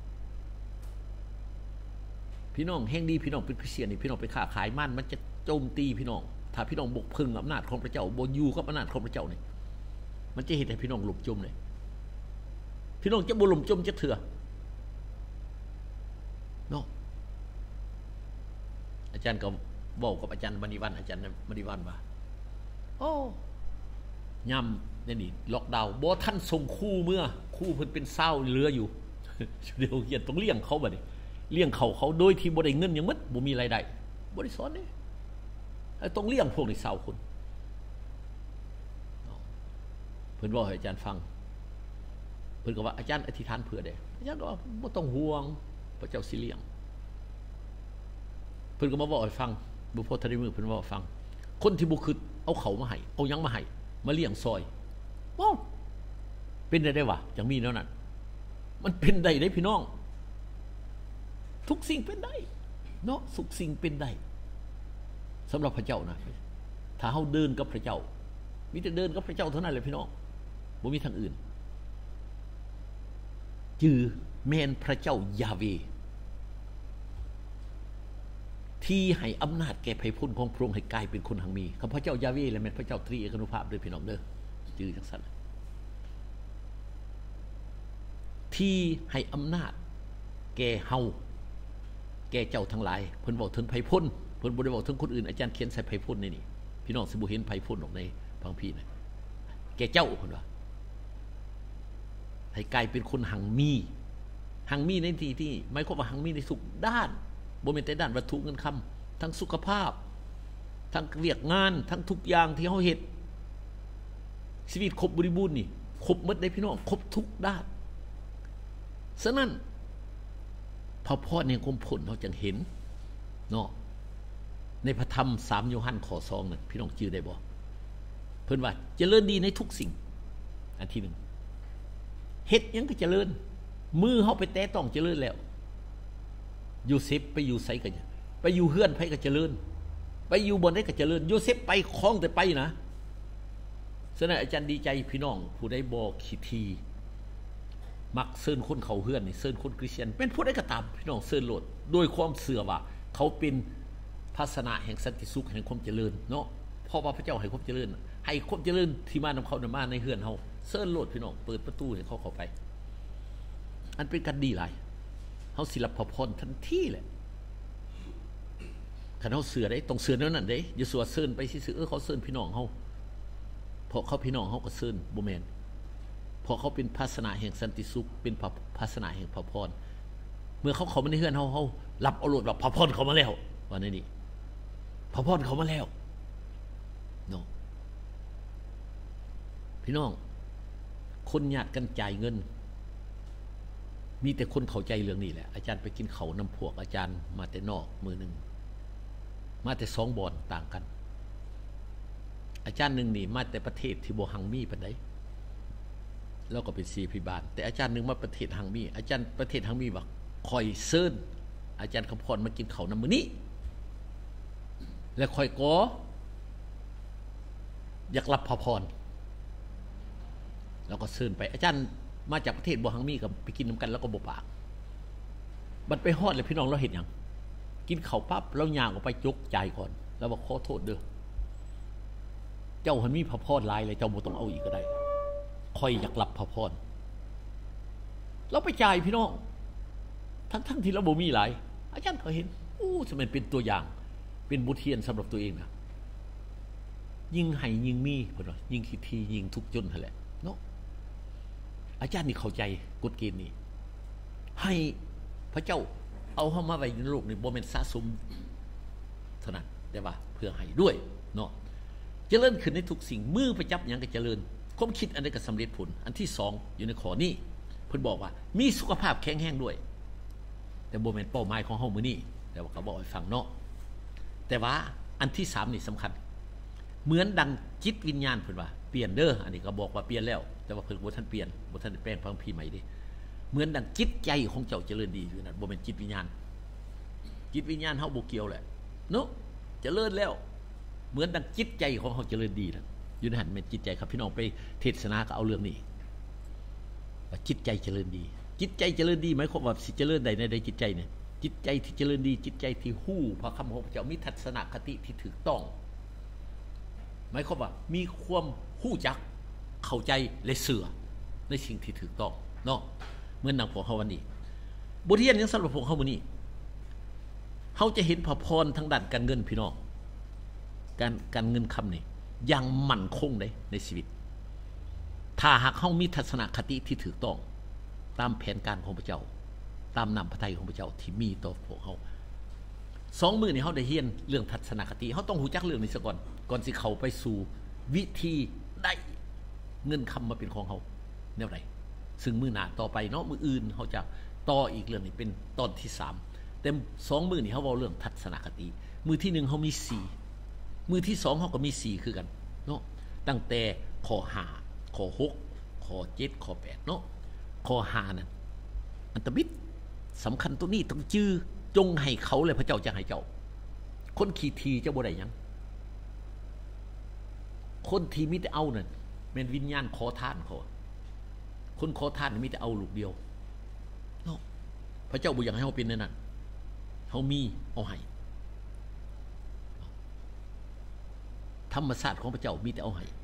พี่น้องแห่งดีพี่น้องเป็นคริสเตียนนี่พี่น้องไปค้าขายมันมันจะโจมตีพี่น้องถ้าพี่น้องบกพึงอำนาจของพระเจ้าบ่อยู่กับอำนาจของพระเจ้านี่มันจะเฮ็ดให้พี่น้องหลบจมเลยพี่น้องจะบ่หลบจมจะเถื่อเนาะอาจารย์ก็บอกกับอาจารย์มณีวันอาจารย์มณีวันว่าโอ้ย่ำนี่นี่ล็อกดาวน์บ่ทันส่งคู่เมื่อคู่เพิ่นเป็นเศร้าเหลืออยู่เดี๋ยวเขียนต้องเลี้ยงเขาบัดนี้เลี้ยงเขาเขาโดยที่บ่ได้เงินหยังหมดบ่มีรายได้บ่ได้สอนเด้ต้องเลี้ยงพวกนี้เศร้าคนเพิ่นบอกให้อาจารย์ฟังเพิ่นก็ว่าอาจารย์อธิษฐานเผื่อเด้อาจารย์ก็ว่าบ่ต้องห่วงพระเจ้าสิเลี้ยงเพิ่นก็มาบอกให้ฟังบ่พอทันได้มือเพิ่นบอกให้ฟังคนที่บ่คิดเอาเขามาให้เอาหยังมาให้มาเลี้ยงซอยว้าวเป็นได้ได้วะจังมีแนวนั้นมันเป็นได้เด้พี่น้องทุกสิ่งเป็นได้เนาะทุกสิ่งเป็นได้สำหรับพระเจ้านะถ้าเฮาเดินกับพระเจ้ามีแต่เดินกับพระเจ้าเท่านั้นเลยพี่น้องบ่มีทางอื่นจือแม่นพระเจ้ายาเวที่ให้อำนาจแก่ไผพ้นของพระองค์ให้กลายเป็นคนหังมีคำพระเจ้ายาเวและแม่นพระเจ้าตรีเอกานุภาพด้วยพี่น้องเด้อจือจังซั่นที่ให้อำนาจแก่เฮาแก่เจ้าทั้งหลายเพิ่นบอกถึงไผพ้นเพิ่นบ่ได้บอกถึงคนอื่นอาจารย์เขียนใส่ไผพ้นในนี่พี่น้องสิบ่เห็นไผพ้นออกในพังพี่นะแก่เจ้าเพิ่นว่าให้กลายเป็นคนหังมีหังมีในที่ที่หมายความว่าหังมีในสุขด้านบ่แม่นแต่ด้านวัตถุเงินคำทั้งสุขภาพทั้งเวียกงานทั้งทุกอย่างที่เฮาเฮ็ดชีวิตครบบริบูรณ์นี่ครบหมดได้พี่น้องครบทุกด้านฉะนั้นพระพรแห่งความผลเราจึงเห็นเนาะในพระธรรมสามโยฮันข้อสองนั่นพี่น้องจื่อได้บ่เพิ่นว่าเจริญดีในทุกสิ่งอันที่หนึ่งเฮ็ดหยังก็เจริญมือเฮาไปแตะต้องเจริญแล้วยูเซฟไปอยู่ไสก็ไปอยู่เฮือนไผก็เจริญไปอยู่บนได้ก็เจริญยูเซฟไปคล้องแต่ไปนะฉะนั้นอาจารย์ดีใจพี่น้องผู้ใดบ่ขี้ทีมักเซิ้นคนเขาเฮือนนี่เซิ้นคนคริสเตียนเป็นผู้ใดก็ตามพี่น้องเซิ้นโลดโดยความเชื่อว่าเขาเป็นภาสนะแห่งสันติสุขแห่งความเจริญเนาะเพราะว่าพระเจ้าให้ความเจริญให้ความเจริญที่มานำเขานำมาในเฮือนเฮาเซิ้นโลดพี่น้องเปิดประตูให้เขาเข้าไปอันเป็นการดีหลายเฮาสิรับพระพรทันทีแหละคันเฮาเชื่อได้ต้องเชื่อแนวนั้นเด้อย่าสัวเซิ้นไปซื่อๆเออเขาเซิ้นพี่น้องเฮาเพราะเขาพี่น้องเฮาก็เซิ้นบ่แม่นเพราะเขาเป็นภาสนะแห่งสันติสุขเป็นภาสนะแห่งพระพรเมื่อเขาเข้ามาในเฮือนเฮาเฮารับเอาโลดว่าพระพรเขามาแล้วว่าในนี้พระพรเขามาแล้วเนาะพี่น้องคนญาติกันจ่ายเงินมีแต่คนเข้าใจเรื่องนี้แหละอาจารย์ไปกินเขาน้ำพวกอาจารย์มาแต่นอกมือหนึ่งมาแต่สองบ่อนต่างกันอาจารย์หนึ่งนี่มาแต่ประเทศที่บ่หังมีปานใดแล้วก็เป็นสีพิบาลแต่อาจารย์หนึ่งมาประเทศหังมีอาจารย์ประเทศหังมีว่าคอยเซิร์นอาจารย์คำพรมากินเขาน้ำมือนี้และคอยกออยากรับพระพรแล้วก็เซิร์นไปอาจารย์มาจากประเทศบ่หังมีกับไปกินน้ำกันแล้วก็บ่ปากบัดไปฮอดเลยพี่น้องเราเห็นอย่างกินเขาปั๊บเราย่างออกไปยกใจก่อนแล้วบอกขอโทษเด้อเจ้าหันมีพระพรหลายเลยเจ้าบ่ต้องเอาอีกก็ได้คอยอยากรับพระพรเราไปจ่ายพี่น้องทั้งทั้งที่เราบ่มีหลายอาจารย์ก็เห็นอู้จะมันเป็นตัวอย่างเป็นบทเรียนสำหรับตัวเองนะยิ่งให้ยิ่งมีเพิ่นว่ายิ่งคิดทียิ่งทุกข์จนนั่นแหละเนาะอาจารย์นี่เข้าใจกฎเกณฑ์นี้ให้พระเจ้าเอาเฮามาไว้ในโลกนี่บ่แม่นสะสมเท่านั้นแต่ว่าเพื่อให้ด้วยเนาะเจริญขึ้นในทุกสิ่งมือไปจับหยังก็เจริญความคิดอันใดก็สำเร็จผลอันที่สองอยู่ในข้อนี้เพิ่นบอกว่ามีสุขภาพแข็งแรงด้วยแต่บ่แม่นเป้าหมายของเฮามื้อนี้แต่ว่าเขาบอกให้ฟังเนาะแต่ว่าอันที่สามนี่สำคัญเหมือนดังจิตวิญญาณเพิ่นว่าเปลี่ยนเด้ออันนี้ก็บอกว่าเปลี่ยนแล้วแต่ว่าเพิ่นบ่ทันเปลี่ยนบ่ทันได้แปลงพระคัมภีร์ใหม่เด้เหมือนดังจิตใจของเจ้าเจริญดีอยู่นั่นบ่แม่นจิตวิญญาณจิตวิญญาณเฮาบ่เกี่ยวแหละเนาะเจริญแล้วเหมือนดังจิตใจของเฮาเจริญดีนั่นอยู่ในหันเป็นจิตใจครับพี่น้องไปเทศนาก็เอาเรื่องนี้ว่าจิตใจเจริญดีจิตใจเจริญดีหมายความว่าสิเจริญใดในใดจิตใจเนี่ยจิตใจที่เจริญดีจิตใจที่ฮู้พระคำของพระเจ้ามีทัศนคติที่ถูกต้องหมายความว่ามีความฮู้จักเข้าใจและเชื่อในสิ่งที่ถูกต้องเนาะเหมือนดังพวกเฮาวันนี้บทเรียนยังสำหรับพวกเฮามื้อนี้เฮาจะเห็นพระพรทางด้านการเงินพี่น้องการการเงินคำนี่ยังมั่นคงได้ในชีวิตถ้าหากเฮามีทัศนคติที่ถูกต้องตามแผนการของพระเจ้าตามน้ำพระทัยของพระเจ้าที่มีต่อพวกเฮาสองมื้อนี้เฮาได้เรียนเรื่องทัศนคติเฮาต้องรู้จักเรื่องนี้ซะก่อนก่อนสิเข้าไปสู่วิธีได้เงินคำมาเป็นของเฮาแนวใดซึ่งมื้อหน้าต่อไปเนาะมื้ออื่นเฮาจะต่ออีกเรื่องนี้เป็นตอนที่สามแต่สองมื้อนี้เฮาเว้าเรื่องทัศนคติมื้อที่หนึ่งเฮามีสี่มื้อที่สองเฮาก็มีสี่คือกันเนาะตั้งแต่ข้อห้าข้อหกข้อเจ็ดข้อแปดเนาะข้อห้านั่นอันตบิดสำคัญตัวนี้ต้องจื้อจงให้เขาเลยพระเจ้าจะให้เจ้าคนขี้ทีเจ้าบ่ได้หยังคนที่มีแต่เอานั่นแม่นวิญญาณขอทานเขาคนขอทานมีแต่เอาลูกเดียวเนาะพระเจ้าบ่อยากให้เฮาเป็นนั่นน่ะเฮามีเอาให้ธรรมชาติของพระเจ้ามีแต่เอาให้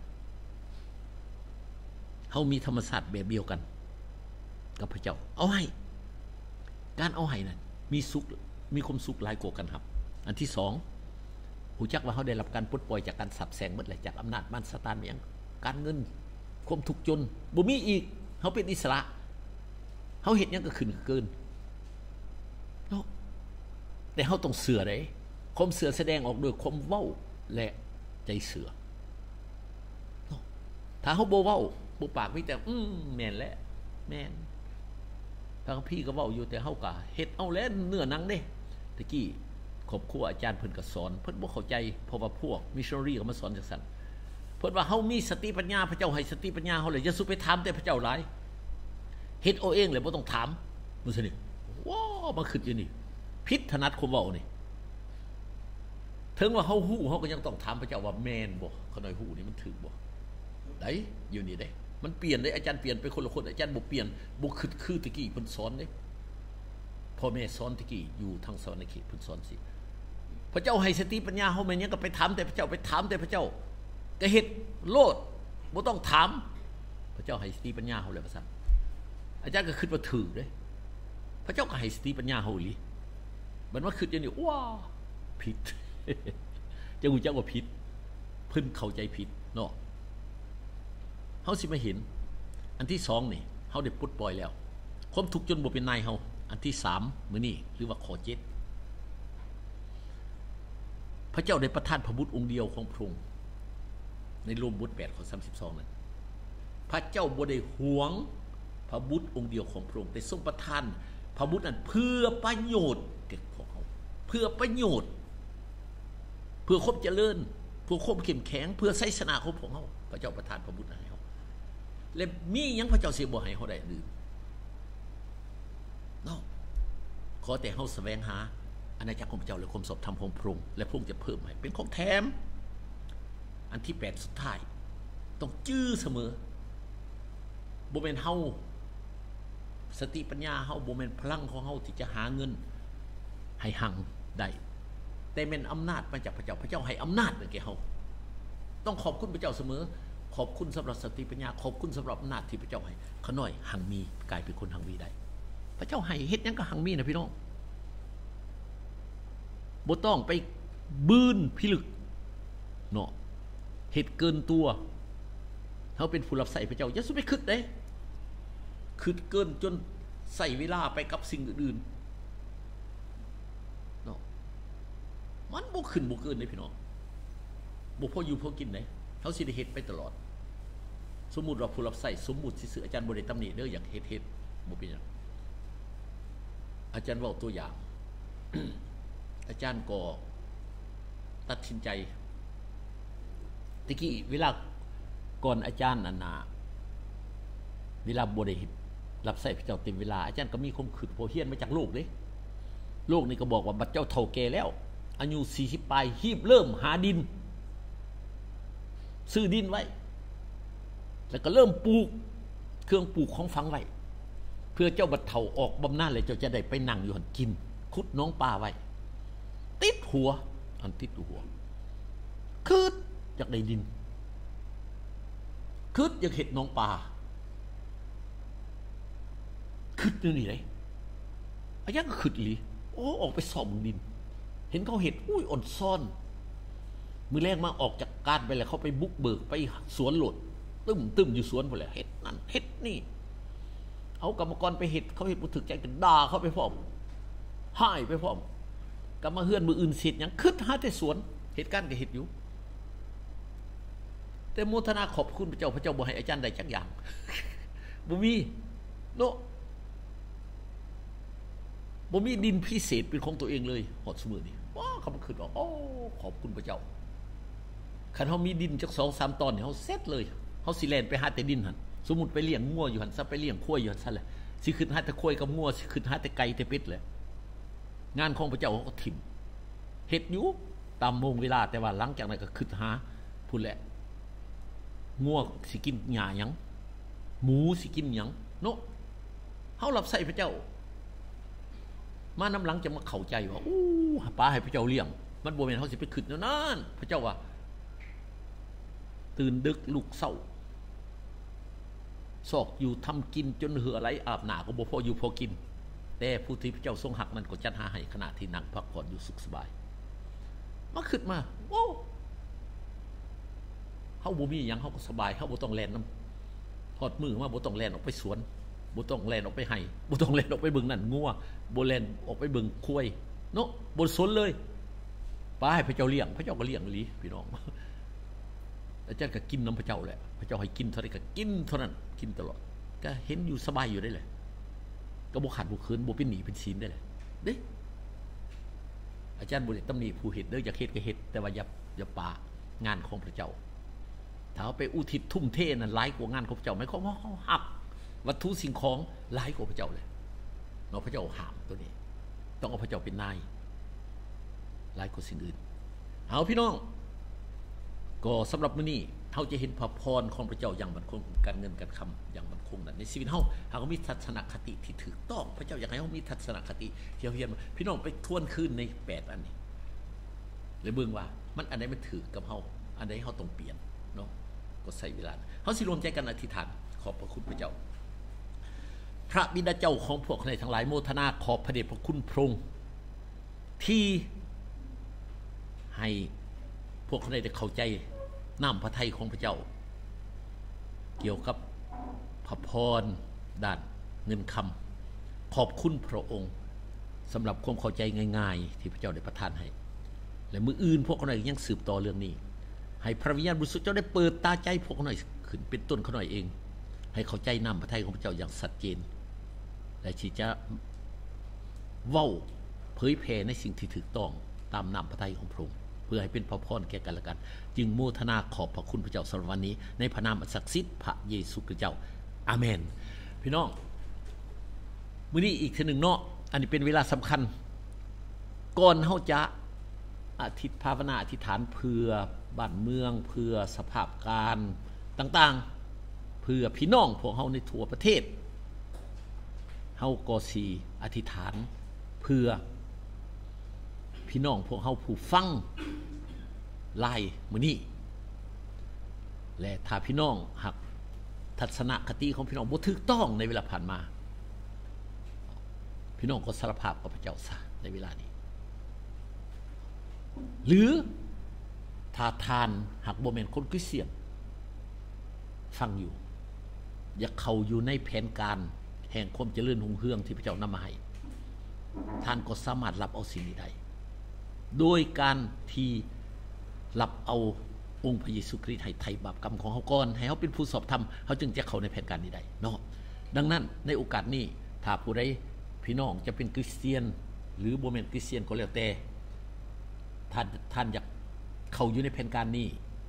เฮามีธรรมชาติแบบเดียวกันกับพระเจ้าเอาให้การเอาให้นั่นมีสุขมีความสุขหลายกว่ากันครับอันที่สองหูจักว่าเขาได้รับการปลดปล่อยจากการสับแสงหมดเลยจากอำนาจมารซาตานอย่างการเงินความทุกข์จนบ่มีอีกเขาเป็นอิสระเขาเห็นยังก็ขึ้นเกินเนาะแต่เขาต้องเสือได้ความเสือแสดงออกโดยความเว้าและใจเสือเนาะถ้าเขาโบเว้าโบปากมีแต่อืมแม่นแล้วแม่นทางพี่ก็เว้าอยู่แต่เฮาก็เฮ็ดเอาแล้วเนื้อหนังเด้ตะกี้ครอบครัวอาจารย์เพิ่นก็สอนเพิ่นบ่เข้าใจเพราะว่าพวกมิชชันนารีก็มาสอนจังซั่นเพิ่นว่าเฮามีสติปัญญาพระเจ้าให้สติปัญญาเฮาเลยอย่าสุไปถามแต่พระเจ้าหลายเฮ็ดเอาเองเลยบ่ต้องถามมื้อซั่นนี่ว้ามาคิดอยู่นี่ผิดถนัดความเว้านี่ถึงว่าเฮาฮู้เฮาก็ยังต้องถามพระเจ้าว่าแม่นบ่ขน้อยฮู้นี่มันถูกบ่ได้อยู่นี่ได้มันเปลี่ยนได้อาจารย์เปลี่ยนไปคนละคนอาจารย์บ่เปลี่ยนบ่คิดคือตะกี้เพิ่นสอนเด้พ่อแม่สอนตะกี้อยู่ทางสวรรค์เขตเพิ่นสอนสิพระเจ้าให้สติปัญญาเฮาแม่นยังก็ไปถามแต่พระเจ้าไปถามแต่พระเจ้าก็เฮ็ดโลดบ่ต้องถามพระเจ้าให้สติปัญญาเฮาแล้วว่าซั่นอาจารย์ก็คิดว่าถูกเด้พระเจ้าก็ให้สติปัญญาเฮาอีหลีบัดว่าคิดอย่างนี้ว้าผิดจะฮู้จักว่าผิดเพิ่นเข้าใจผิดเนาะเฮาสิมาเห็นอันที่สองนี่เฮาได้ปลดปล่อยแล้วความทุกข์จนบ่เป็นนายเฮาอันที่สามมื้อนี้หรือว่าข้อเจ็ดพระเจ้าได้ประทานพระบุตรองค์เดียวของพระองค์ในโรมบทแปดข้อสามสิบสองนั้นพระเจ้าบ่ได้หวงพระบุตรองค์เดียวของพระองค์แต่ทรงประทานพระบุตรนั้นเพื่อประโยชน์แก่พวกเขาเพื่อประโยชน์เพื่อความเจริญเพื่อความเข้มแข็งเพื่อไสยชนะของพวกเขาพระเจ้าประทานพระบุตรให้เขาและมีหยังพระเจ้าสิบ่ให้เขาได้ลืมเนาะขอแต่เฮาแสวงหาอาณาจักรของพระเจ้าและความชอบธรรมของพระองค์และพระองค์จะเพิ่มให้เป็นของแถมอันที่แปดสุดท้ายต้องจื้อเสมอบ่แม่นเฮาสติปัญญาเฮาบ่แม่นพลังของเฮาที่จะหาเงินให้หังได้แต่แม่นอำนาจมาจากพระเจ้าพระเจ้าให้อำนาจแก่เฮาต้องขอบคุณพระเจ้าเสมอขอบคุณสำหรับสติปัญญาขอบคุณสำหรับอำนาจที่พระเจ้าให้ขาน้อยหังมีกลายเป็นคนหังมีได้พระเจ้าให้เฮ็ดหยังก็หังมีนะพี่น้องบ่ต้องไปบืนพิลึกเนาะเฮ็ดเกินตัวเฮาเป็นผู้รับใช้พระเจ้าอย่าสุไปคิดเด้คิดเกินจนใส่เวลาไปกับสิ่งอื่นๆเนาะมันบ่ขึ้นบ่เกินเด้พี่น้องบ่พออยู่พอกินเด้เฮาสิได้เฮ็ดไปตลอดสมมุติว่าผู้รับใช้สมมุติซื่อๆอาจารย์บ่ได้ตำหนิเด้ออยากเฮ็ดเฮ็ดบ่เป็นหยังอาจารย์เว้าตัวอย่าง อาจารย์ก็ตัดสินใจตะกี้เวลาก่อนอาจารย์นั่นน่ะเวลาบ่ได้รับใช้พระเจ้าเต็มเวลาอาจารย์ก็มีความคิดพอเฮียนมาจากโลกเด้โลกนี่ก็บอกว่าบัดเจ้าเฒ่าแก่แล้วอายุสี่สิบปลายรีบเริ่มหาดินซื้อดินไว้แล้วก็เริ่มปลูกเครื่องปลูกของฝังไว้เพื่อเจ้าบัดเฒ่าออกบำนาญเลยเจ้าจะได้ไปนั่งอยู่หั่นกินขุดน้องปลาไว้ติดหัวอันติดหัวคืดอยากได้ดินคืดอยากเห็ดน้องปลาคืดนี่เลยอายังก็คืดอีหลีโอ้ออกไปส่องดินเห็นเขาเห็ดอุ้ยอ่อนซ่อนมือแรกมาออกจากการไปแล้วเขาไปบุกเบิกไปสวนโหลดตึ้มตึ้มอยู่สวนหมดเลยเห็ดนั่นเห็ดนี่เอากรรมกรไปเฮ็ดเขาเฮ็ดบ่ถูกใจก็ด่าเขาไปพร้อมห้ายไปพร้อมกรรมเฮือนมืออื่นสิทธิ์หยังคิดหาแต่สวนเหตุการณ์ก็เฮ็ดอยู่แต่โมทนาขอบคุณพระเจ้าพระเจ้าบ่ให้อาจารย์ได้จักอย่างบ่มีโนบ่มีดินพิเศษเป็นของตัวเองเลยฮอดซุมื้อนี้ว้าเขามาคิดว่าโอ้ขอบคุณพระเจ้าคันเฮามีดินจัก สองสาม ตอนนี่เฮาเสร็จเลยเฮาสิแล่นไปหาแต่ดินหั่นสมมุติไปเลี้ยงงัวอยู่หั่นซะไปเลี้ยงควายอยู่หั่นซะแหละสิคิดหาแต่ควายกับงัวสิคิดหาแต่ไก่แต่เป็ดแหละงานของพระเจ้าเขาก็ถิ่มเฮ็ดอยู่ตามโมงเวลาแต่ว่าหลังจากนั้นก็คิดหาพูดแหละงัวสิกินหญ้าหยังหมูสิกินหยังเนาะเฮารับใช้พระเจ้ามานำหลังจะมาเข้าใจว่าอู้ป้าให้พระเจ้าเลี้ยงมันบ่แม่นเฮาสิไปคิดแนวนั้นพระเจ้าว่าตื่นดึกลุกเช้าซอกอยู่ทำกินจนเหือไหลอาบหน้าก็บ่พออยู่พอกินแต่ผู้ที่พระเจ้าทรงหักนั้นก็จัดหาให้ขณะที่นั่งพักผ่อนอยู่สุขสบายมาคิดมาโอ้เฮาบ่มีหยังเฮาก็สบายเฮาบ่ต้องแล่นนำฮอดมื้อมาบ่ต้องแล่นออกไปสวนบ่ต้องแล่นออกไปไห้บ่ต้องแล่นออกไปเบิ่งนั่นงัวบ่แล่นออกไปเบิ่งควายเนาะบ่สนเลยป้าให้พระเจ้าเลี้ยงพระเจ้าก็เลี้ยงอีหลีพี่น้องอาจารย์ก็กินน้ำพระเจ้าแหละพระเจ้าให้กินเท่าใดก็กินเท่านั้นกินตลอดก็เห็นอยู่สบายอยู่ได้แหละก็บ่ขาดบ่เคินบ่เป็นหนี้เป็นสินได้แหละเด้อาจารย์บ่ได้ตำหนิผู้เฮ็ดเด้ออยากเฮ็ดก็เฮ็ดแต่ว่าอย่าอย่าปางานของพระเจ้าถ้าเอาไปอุทิศทุ่มเทนั่นหลายกว่างานของพระเจ้าหมายความว่าเฮาหักวัตถุสิ่งของหลายกว่าพระเจ้าเลยเนาะพระเจ้าห้ามตัวนี้ต้องเอาพระเจ้าเป็นนายหลายกว่าสิ่งอื่นเอาพี่น้องก็สำหรับมื้อนี้เฮาจะเห็นพระพรของพระเจ้าอย่างมั่นคงการเงินการคำอย่างมั่นคงนั้นในชีวิตเฮาหากมีทัศนคติที่ถูกต้องพระเจ้าอยากให้เฮามีทัศนคติที่เฮียนพี่น้องไปทวนคืนในแปดอันนี้แล้วเบิ่งว่ามันอันใดมันถูกกับเฮาอันใดเฮาต้องเปลี่ยนเนาะก็ใช้เวลาเฮาสิรวมใจกันอธิษฐานขอบพระคุณพระเจ้าพระบิดาเจ้าของพวกในทั้งหลายโมทนาขอบพระเดชพระคุณพระองค์ที่ให้พวกเขาได้เข้าใจน้ำพระทัยของพระเจ้าเกี่ยวกับพระพรด้านเงินคำขอบคุณพระองค์สำหรับความเข้าใจง่ายๆที่พระเจ้าได้ประทานให้และมืออื่นพวกเขาหน่อยยังสืบต่อเรื่องนี้ให้พระวิญญาณบริสุทธิ์เจ้าได้เปิดตาใจพวกเขาหน่อยขึ้นเป็นต้นเขาหน่อยเองให้เข้าใจน้ำพระทัยของพระเจ้าอย่างชัดเจนและที่จะเว้าเผยแผ่ในสิ่งที่ถูกต้องตามน้ำพระทัยของพระองค์เพื่อให้เป็นพระพรแก่กันและกันจึงโมทนาขอบพระคุณพระเจ้าสำหรับวันนี้ในพระนามอันศักดิ์สิทธิ์พระเยซูคริสต์เจ้าอาเมนพี่น้องมื้อนี้อีกทีหนึ่งเนาะอันนี้เป็นเวลาสำคัญก่อนเฮาจะอธิษฐานภาวนาอธิษฐานเพื่อบ้านเมืองเพื่อสภาพการต่างๆเพื่อพี่น้องพวกเฮาในทั่วประเทศเฮาก็สิอธิษฐานเพื่อพี่น้องพวกเฮาผู้ฟังไล่มื้อนี้และถ้าพี่น้องหักทัศนคติของพี่น้องบ่ถูกต้องในเวลาผ่านมาพี่น้องก็สารภาพกับพระเจ้าซะในเวลานี้หรือถ้าทานหักบ่แม่นคนคริสเตียนฟังอยู่อย่าเข้าอยู่ในแผนการแห่งความเจริญรุ่งเรืองที่พระเจ้านำมาให้ท่านก็สามารถรับเอาสิ่งนี้ได้โดยการที่รับเอาองค์พระเยซูคริสต์ให้ไถ่บาปกรรมของเฮาก่อนให้เฮาเป็นผู้สอบธรรมเฮาจึงจะเข้าในแผนการนี้ได้เนาะดังนั้นในโอกาสนี้ถ้าผู้ใดพี่น้องจะเป็นคริสเตียนหรือบ่แม่นคริสเตียนก็แล้วแต่ท่านท่านอยากเข้าอยู่ในแผนการนี้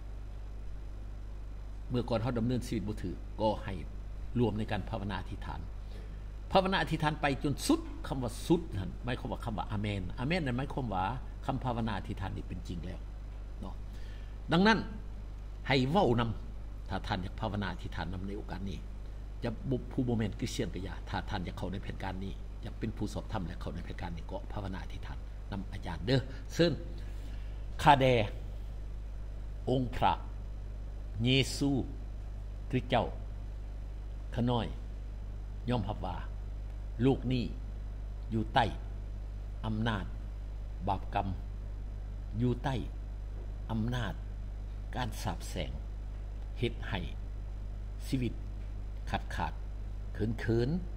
เมื่อก่อนเฮาดำเนินชีวิตบ่ถูกก็ให้รวมในการภาวนาอธิษฐานภาวนาอธิษฐานไปจนสุดคำว่าสุดนั่นหมายความว่าคำว่าอาเมนอาเมนนั่นหมายความว่าคำภาวนาอธิษฐานนี้เป็นจริงแล้วเนาะดังนั้นให้เว้านำถ้าท่านอยากภาวนาอธิษฐานนำในโอกาสนี้จะผู้บ่แม่นคริสเตียนก็อย่าถ้าท่านอยากเข้าในแผนการนี้อยากเป็นผู้สอบธรรมและเข้าในแผนการนี้ก็ภาวนาอธิษฐานนำอาจารย์เด้อซึ่งข้าแด่องค์พระเยซูคริสต์เจ้าข้าน้อยยอมรับว่าลูกนี้อยู่ใต้อำนาจบาปกรรมอยู่ใต้อำนาจการสาปแสงเฮ็ดให้ชีวิตขาดขาดเขินเขิน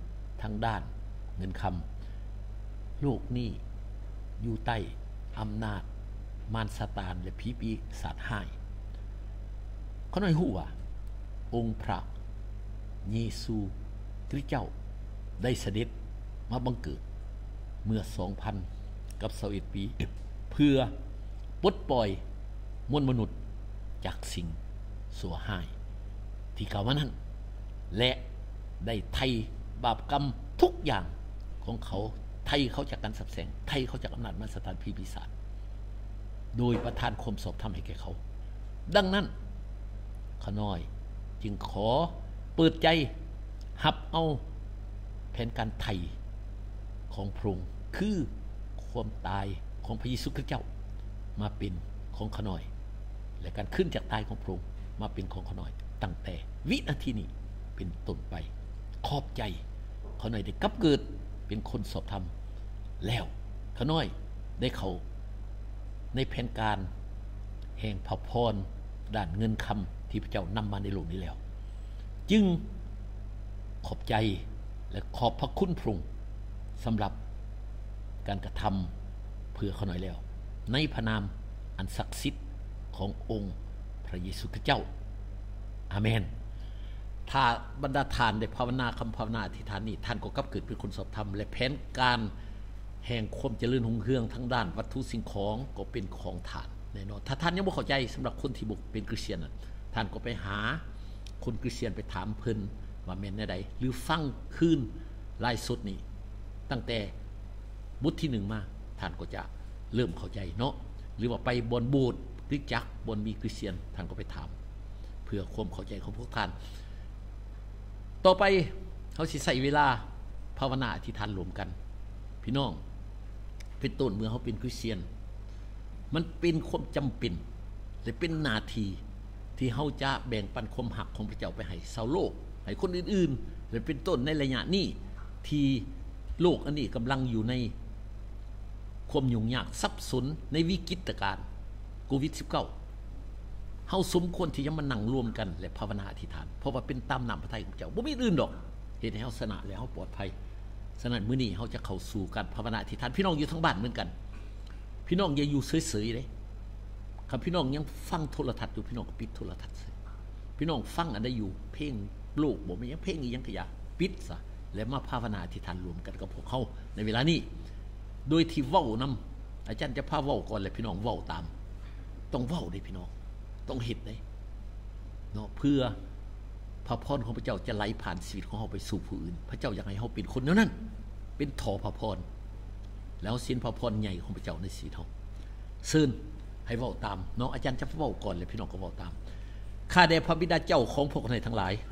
ทางด้านเงินคำโลกนี้อยู่ใต้อำนาจมารซาตานและผีปีศาจร้ายเขาน้อยฮู้ว่าองค์พระเยซูคริสต์เจ้าได้เสด็จมาบังเกิดเมื่อ สองพัน กับยี่สิบเอ็ด ปีเพื่อปลดปล่อยมวลมนุษย์จากสิ่งชั่วร้ายที่กล่าวมานั้นและได้ไถ่บาปกรรมทุกอย่างของเขาไถ่เขาจากการสับแสงไถ่เขาจากอำนาจมารซาตานผีปีศาจโดยประทานความชอบธรรมให้แก่เขาดังนั้นข้าน้อยจึงขอเปิดใจรับเอาแผนการไถ่ของพระองค์คือความตายของพระเยซูคริสต์เจ้ามาเป็นของข้าน้อยและการขึ้นจากตายของพระองค์มาเป็นของข้าน้อยตั้งแต่วินาทีนี้เป็นต้นไปขอบใจข้าน้อยได้กลับเกิดเป็นคนชอบธรรมแล้วข้าน้อยได้เข้าในแผนการแห่งพระพรด้านเงินคำที่พระเจ้านำมาในโลกนี้แล้วจึงขอบใจและขอบพระคุณพระองค์สำหรับการกระทำเพื่อเขาหน่อยแล้วในพระนามอันศักดิ์สิทธิ์ขององค์พระเยซูคริสต์เจ้าอาเมนถ้าบรรดาทานได้ภาวนาคำภาวนาอธิษฐานนี้ท่านก็กลับเกิดเป็นคนชอบธรรมและแผนการแห่งความเจริญรุ่งเรืองทั้งด้านวัตถุสิ่งของก็เป็นของท่านแน่นอนถ้าท่านยังบ่เข้าใจสำหรับคนที่บ่เป็นคริสเตียนท่านก็ไปหาคนคริสเตียนไปถามเพิ่นว่าแม่นแนวใดหรือฟังคืนไลฟ์สดนี้ตั้งแต่บทที่หนึ่งมาท่านก็จะเริ่มเข้าใจเนาะหรือว่าไปบนโบสถ์คริสตจักรบนมีคริสเตียนท่านก็ไปถามเพื่อความเข้าใจของพวกท่านต่อไปเขาสิใช้เวลาภาวนาอธิษฐานรวมกันพี่น้องเป็นต้นเมื่อเขาเป็นคริสเตียนมันเป็นความจำเป็นและเป็นหน้าที่ที่เขาจะแบ่งปันความหักของพระเจ้าไปให้ชาวโลกให้คนอื่นๆและเป็นต้นในระยะนี้ที่โลกอันนี้กำลังอยู่ในความยุ่งยากซับซ้อนในวิกฤตการณ์โควิด สิบเก้า เฮาสมควรที่จะมานั่งรวมกันและภาวนาอธิษฐานเพราะว่าเป็นตามน้ำพระทัยของเจ้าบ่มีอื่นดอกเฮ็ดให้เฮาชนะและเฮาปลอดภัยฉะนั้นมื้อนี้เฮาจะเข้าสู่การภาวนาอธิษฐานพี่น้องอยู่ทั้งบ้านเหมือนกันพี่น้องอย่าอยู่เฉยๆเด้คันพี่น้องยังฟังโทรทัศน์อยู่พี่น้องก็ปิดโทรทัศน์ซะพี่น้องฟังอันใดอยู่เพลงโลกบ่มีหยังเพลงอีหยังก็อย่าปิดซะและมาภาวนาอธิษฐานรวมกันกับพวกเขาในเวลานี้โดยที่เว้านำอาจารย์จะพาเว้าก่อนแล้วพี่น้องเว้าตามต้องเว้าเด้พี่น้องต้องเฮ็ดเด้เนาะเพื่อพระพรของพระเจ้าจะไหลผ่านชีวิตของเฮาไปสู่ผู้อื่นพระเจ้าอยากให้เฮาเป็นคนแนวนั้นเป็นถอพระพรแล้วสิ้นพระพรใหญ่ของพระเจ้าในชีวิตเฮาเชิญให้เว้าตามเนาะอาจารย์จะเว้าก่อนแล้วพี่น้องก็เว้าตามข้าแต่พระบิดาเจ้าของพวกเราทั้งหลาย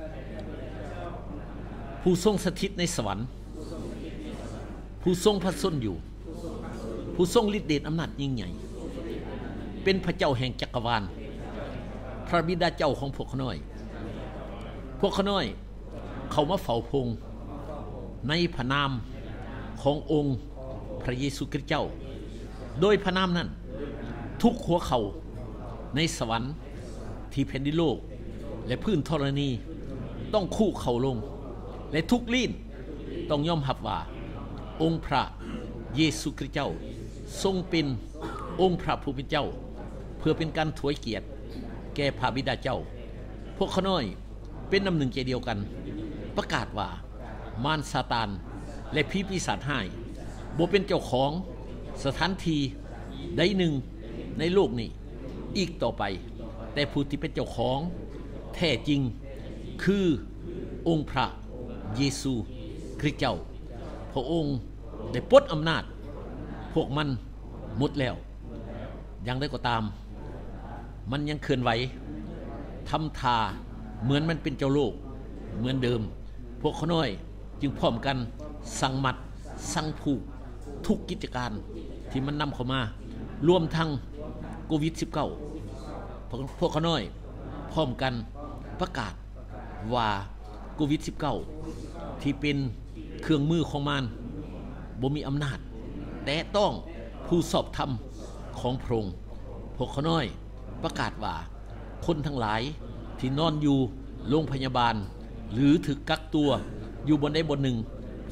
ผู้ทรงสถิตในสวรรค์ผู้ทรงพระชนอยู่ผู้ทรงฤทธิ์เดชอำนาจยิ่งใหญ่เป็นพระเจ้าแห่งจักรวาลพระบิดาเจ้าของพวกข้าน้อยพวกข้าน้อยเขามาเฝ้าพระองค์ในพระนามขององค์พระเยซูคริสต์เจ้าโดยพระนามนั้นทุกหัวเข่าในสวรรค์ที่แผ่นดินโลกและพื้นธรณีต้องคู่เข่าลงและทุกลิ้นต้องยอมรับว่าองค์พระเยซูคริสต์เจ้าทรงเป็นองค์พระผู้เป็นเจ้าเพื่อเป็นการถวายเกียรติแก่พระบิดาเจ้าพวกข้าน้อยเป็นน้ำหนึ่งใจเดียวกันประกาศว่ามารซาตานและผีปีศาจร้ายบ่เป็นเจ้าของสถานที่ใดหนึ่งในโลกนี้อีกต่อไปแต่ผู้ที่เป็นเจ้าของแท้จริงคือองค์พระเยซูคริสต์เจ้าพระองค์ได้ปลดอำนาจพวกมันหมดแล้วยังได้ก็ตามมันยังเคลื่อนไหวทำท่าเหมือนมันเป็นเจ้าโลกเหมือนเดิมพวกเขาน้อยจึงพร้อมกันสั่งมัดสั่งผูกทุกกิจการที่มันนำเข้ามารวมทั้งโควิด สิบเก้า พวกเขาน้อยพร้อมกันประกาศว่าโควิด สิบเก้า ที่เป็นเครื่องมือของมันบ่มีอำนาจแต่ต้องผู้สอบธรรมของพระองค์พวกเขาน้อยประกาศว่าคนทั้งหลายที่นอนอยู่โรงพยาบาลหรือถูกกักตัวอยู่บนใดบนหนึ่ง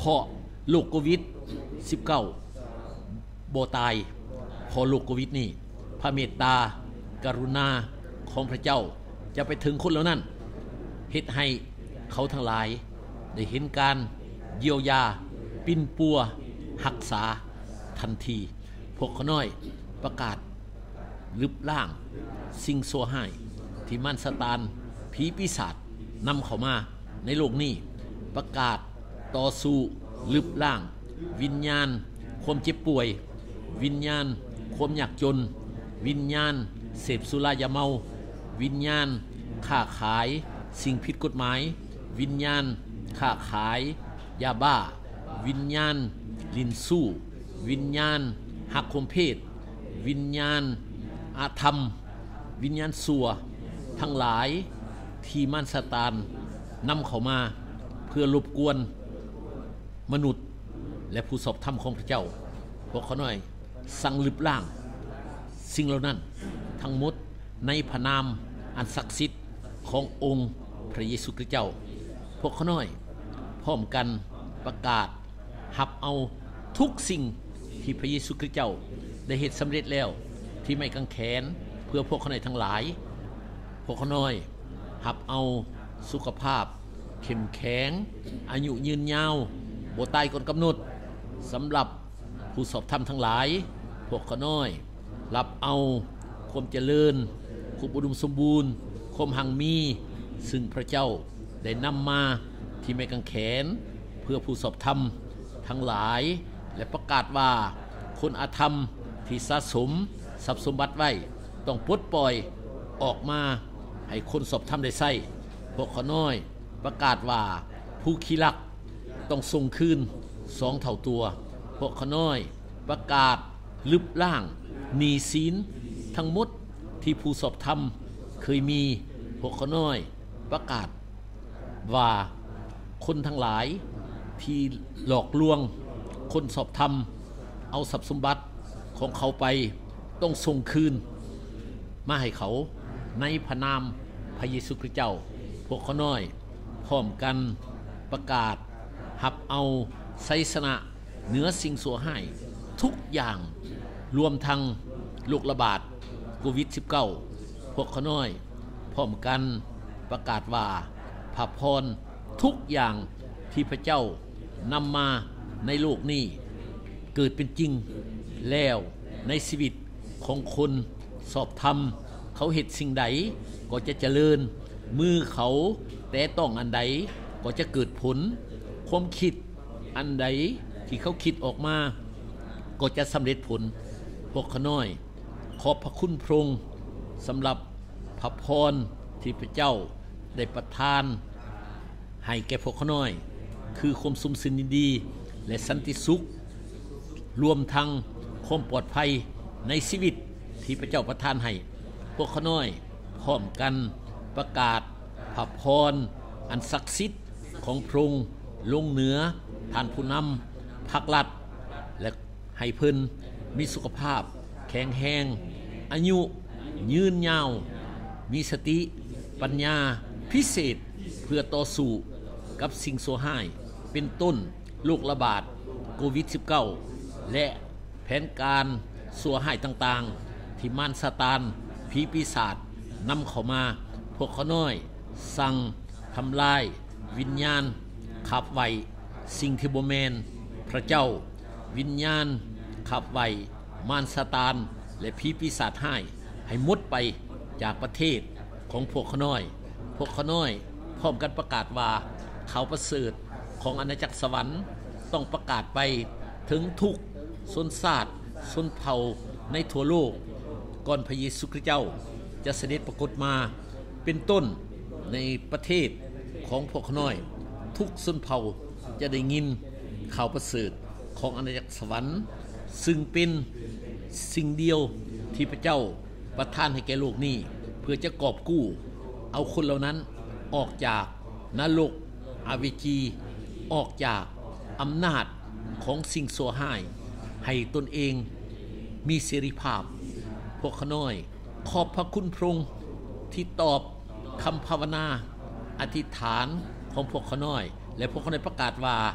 เพราะโรคโควิด สิบเก้า บ่ตายพอโรคโควิดนี่พระเมตตากรุณาของพระเจ้าจะไปถึงคนเหล่านั้นเฮ็ดให้เขาทั้งหลายได้เห็นการเยียวยาปิ่นปัวรักษาทันทีพวกเขาน้อยประกาศลึบล่างสิ่งซัวหายที่มันสตานผีปีศาจนำเข้ามาในโลกนี้ประกาศต่อสู้ลึบล่างวิญญาณความเจ็บป่วยวิญญาณความยากจนวิญญาณเสพสุรายาเมาวิญญาณค้าขายสิ่งผิดกฎหมายวิญญาณค้าขายยาบ้าวิญญาณลินสู้วิญญาณหักข่มเพศวิญญาณอาธรรมวิญญาณสัวทั้งหลายที่มารซาตานนำเข้ามาเพื่อรบกวนมนุษย์และผู้สอบธรรมของพระเจ้าพวกเขาน้อยสั่งลึบล่างสิ่งเหล่านั้นทั้งหมดในพระนามอันศักดิ์สิทธิ์ขององค์พระเยซูคริสต์เจ้าพวกเขาน้อยพร้อมกันประกาศรับเอาทุกสิ่งที่พระเยซูคริสต์เจ้าได้เฮ็ดสำเร็จแล้วที่ไม่กังแขนเพื่อพวกเขาน้อยทั้งหลายพวกเขาน้อยรับเอาสุขภาพเข้มแข็งอายุยืนยาวบ่ตายก่อนกำหนดสำหรับผู้สอบธรรมทั้งหลายพวกเขาน้อยรับเอาความเจริญความอุดมสมบูรณ์ความหังมีซึ่งพระเจ้าได้นำมาที่ไม่กังแขนเพื่อผู้สอบธรรมทั้งหลายและประกาศว่าคนอาธรรมที่สะสมทรัพย์สมบัติไว้ต้องปลดปล่อยออกมาให้คนสอบธรรมได้ใช้พวกเขาน้อยประกาศว่าผู้ขี้ลักต้องส่งคืนสองเท่าตัวพวกเขาน้อยประกาศลึบล่างหนี้สินทั้งหมดที่ผู้สอบธรรมเคยมีพวกเขาน้อยประกาศว่าคนทั้งหลายที่หลอกลวงคนสอบธรรมเอาทรัพย์สมบัติของเขาไปต้องส่งคืนมาให้เขาในพระนามพระเยซูคริสต์เจ้าพวกเขาน้อยพร้อมกันประกาศรับเอาไสยชนะเหนือสิ่งชั่วร้ายทุกอย่างรวมทั้งโรคระบาดโควิด สิบเก้า พวกเขาน้อยพร้อมกันประกาศว่าพระพรทุกอย่างที่พระเจ้านำมาในโลกนี้เกิดเป็นจริงแล้วในชีวิตของคนสอบธรรมเขาเฮ็ดสิ่งใดก็จะเจริญมือเขาแต่ต้องอันใดก็จะเกิดผลความคิดอันใดที่เขาคิดออกมาก็จะสำเร็จผลพวกเขาน้อยขอบพระคุณพระองค์สำหรับพระพรที่พระเจ้าได้ประทานให้แก่พวกเขาน้อยคือความสุขสินดีและสันติสุขรวมทั้งความปลอดภัยในชีวิตที่พระเจ้าประทานให้พวกเขาน้อยพร้อมกันประกาศพระพรอันศักดิ์สิทธิ์ของพระองค์ลงเหนือท่านผู้นำภาครัฐและให้เพิ่นมีสุขภาพแข็งแรงอายุยืนยาวมีสติปัญญาพิเศษเพื่อต่อสู้กับสิ่งชั่วร้ายเป็นต้นโรคระบาดโควิด สิบเก้า และแผนการชั่วร้ายต่างๆที่มารซาตานผีปีศาจนำเข้ามาพวกเขาน้อยสั่งทำลายวิญญาณขับไว้สิ่งที่บ่แม่นพระเจ้าวิญญาณขับไว้มารซาตานและผีปีศาจให้ให้หมดไปจากประเทศของพวกเขาน้อยพวกเขาน้อยพร้อมกันประกาศว่าข่าวประเสริฐของอาณาจักรสวรรค์ต้องประกาศไปถึงทุกชนชาติชนเผ่าในทั่วโลกก่อนพระเยซูคริสต์เจ้าจะเสด็จปรากฏมาเป็นต้นในประเทศของพวกเขาน้อยทุกชนเผ่าจะได้ยินข่าวประเสริฐของอาณาจักรสวรรค์ซึ่งเป็นสิ่งเดียวที่พระเจ้าประทานให้แก่โลกนี้เพื่อจะกอบกู้เอาคนเหล่านั้นออกจากนรกอเวจีออกจากอำนาจของสิ่งชั่วร้ายให้ตนเองมีเสรีภาพพวกเขาน้อยขอบพระคุณพระองค์ที่ตอบคำภาวนาอธิษฐานของพวกเขาน้อยและพวกเขาได้ประกาศว่า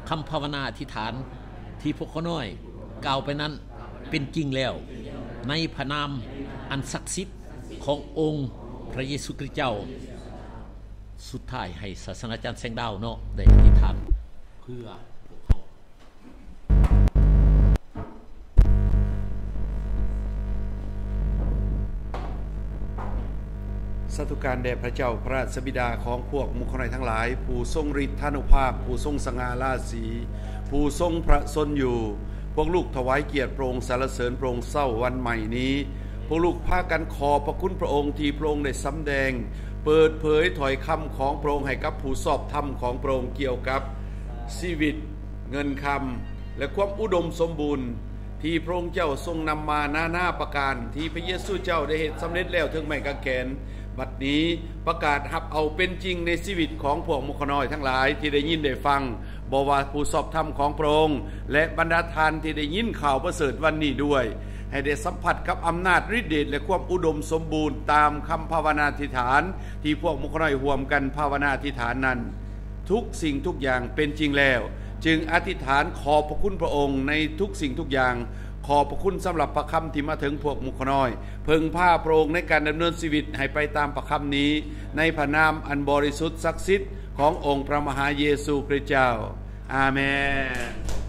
คำภาวนาอธิษฐานที่พวกเขาน้อยกล่าวไปนั้นเป็นจริงแล้วในพระนามอันศักดิ์สิทธิ์ขององค์พระเยซูคริสต์เจ้าสุดท้ายให้ศาสนาจารย์แสงดาวเนาะได้อธิษฐานเพื่อพวกเขาสาธุการแด่พระเจ้าพระราชบิดาของพวกมุขน้อยทั้งหลายผู้ทรงฤทธานุภาพผู้ทรงสง่าราศีผู้ทรงพระชนอยู่พวกลูกถวายเกียรติพระองค์สรรเสริญพระองค์เศร้าวันใหม่นี้พวกลูกพากันขอบพระคุณพระองค์ที่พระองค์ได้สำแดงเปิดเผยถ้อยคำของพระองค์ให้กับผู้สอบธรรมของพระองค์เกี่ยวกับชีวิตเงินคำและความอุดมสมบูรณ์ที่พระองค์เจ้าทรงนำมานานาประการที่พระเยซูเจ้าได้เฮ็ดสำเร็จแล้วถึงไม้กางเขนบัดนี้ประกาศรับเอาเป็นจริงในชีวิตของพวกมุขน้อยทั้งหลายที่ได้ยินได้ฟังบ่ว่าผู้สอบธรรมของพระองค์และบรรดาทานที่ได้ยินข่าวประเสริฐวันนี้ด้วยให้ได้สัมผัสกับอำนาจฤทธิ์เดชและความอุดมสมบูรณ์ตามคำภาวนาอธิษฐานที่พวกมุขน้อยร่วมกันภาวนาอธิษฐานนั้นทุกสิ่งทุกอย่างเป็นจริงแล้วจึงอธิษฐานขอบพระคุณพระองค์ในทุกสิ่งทุกอย่างขอบพระคุณสำหรับพระคำที่มาถึงพวกมุขน้อยเพิ่งพาพระองค์ในการดำเนินชีวิตให้ไปตามพระคำนี้ในพระนามอันบริสุทธิ์ศักดิ์สิทธิ์ขององค์พระมหาเยซูคริสต์เจ้าอาเมน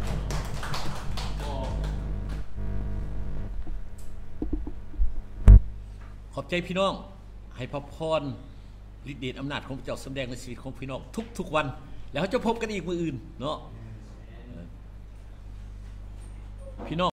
ขอบใจพี่น้องให้พระพรฤทธิ์เดชอำนาจของพระเจ้าแสดงในชีวิตของพี่น้องทุกๆวันแล้วจะพบกันอีกมื้ออื่นเนาะพี่น้อง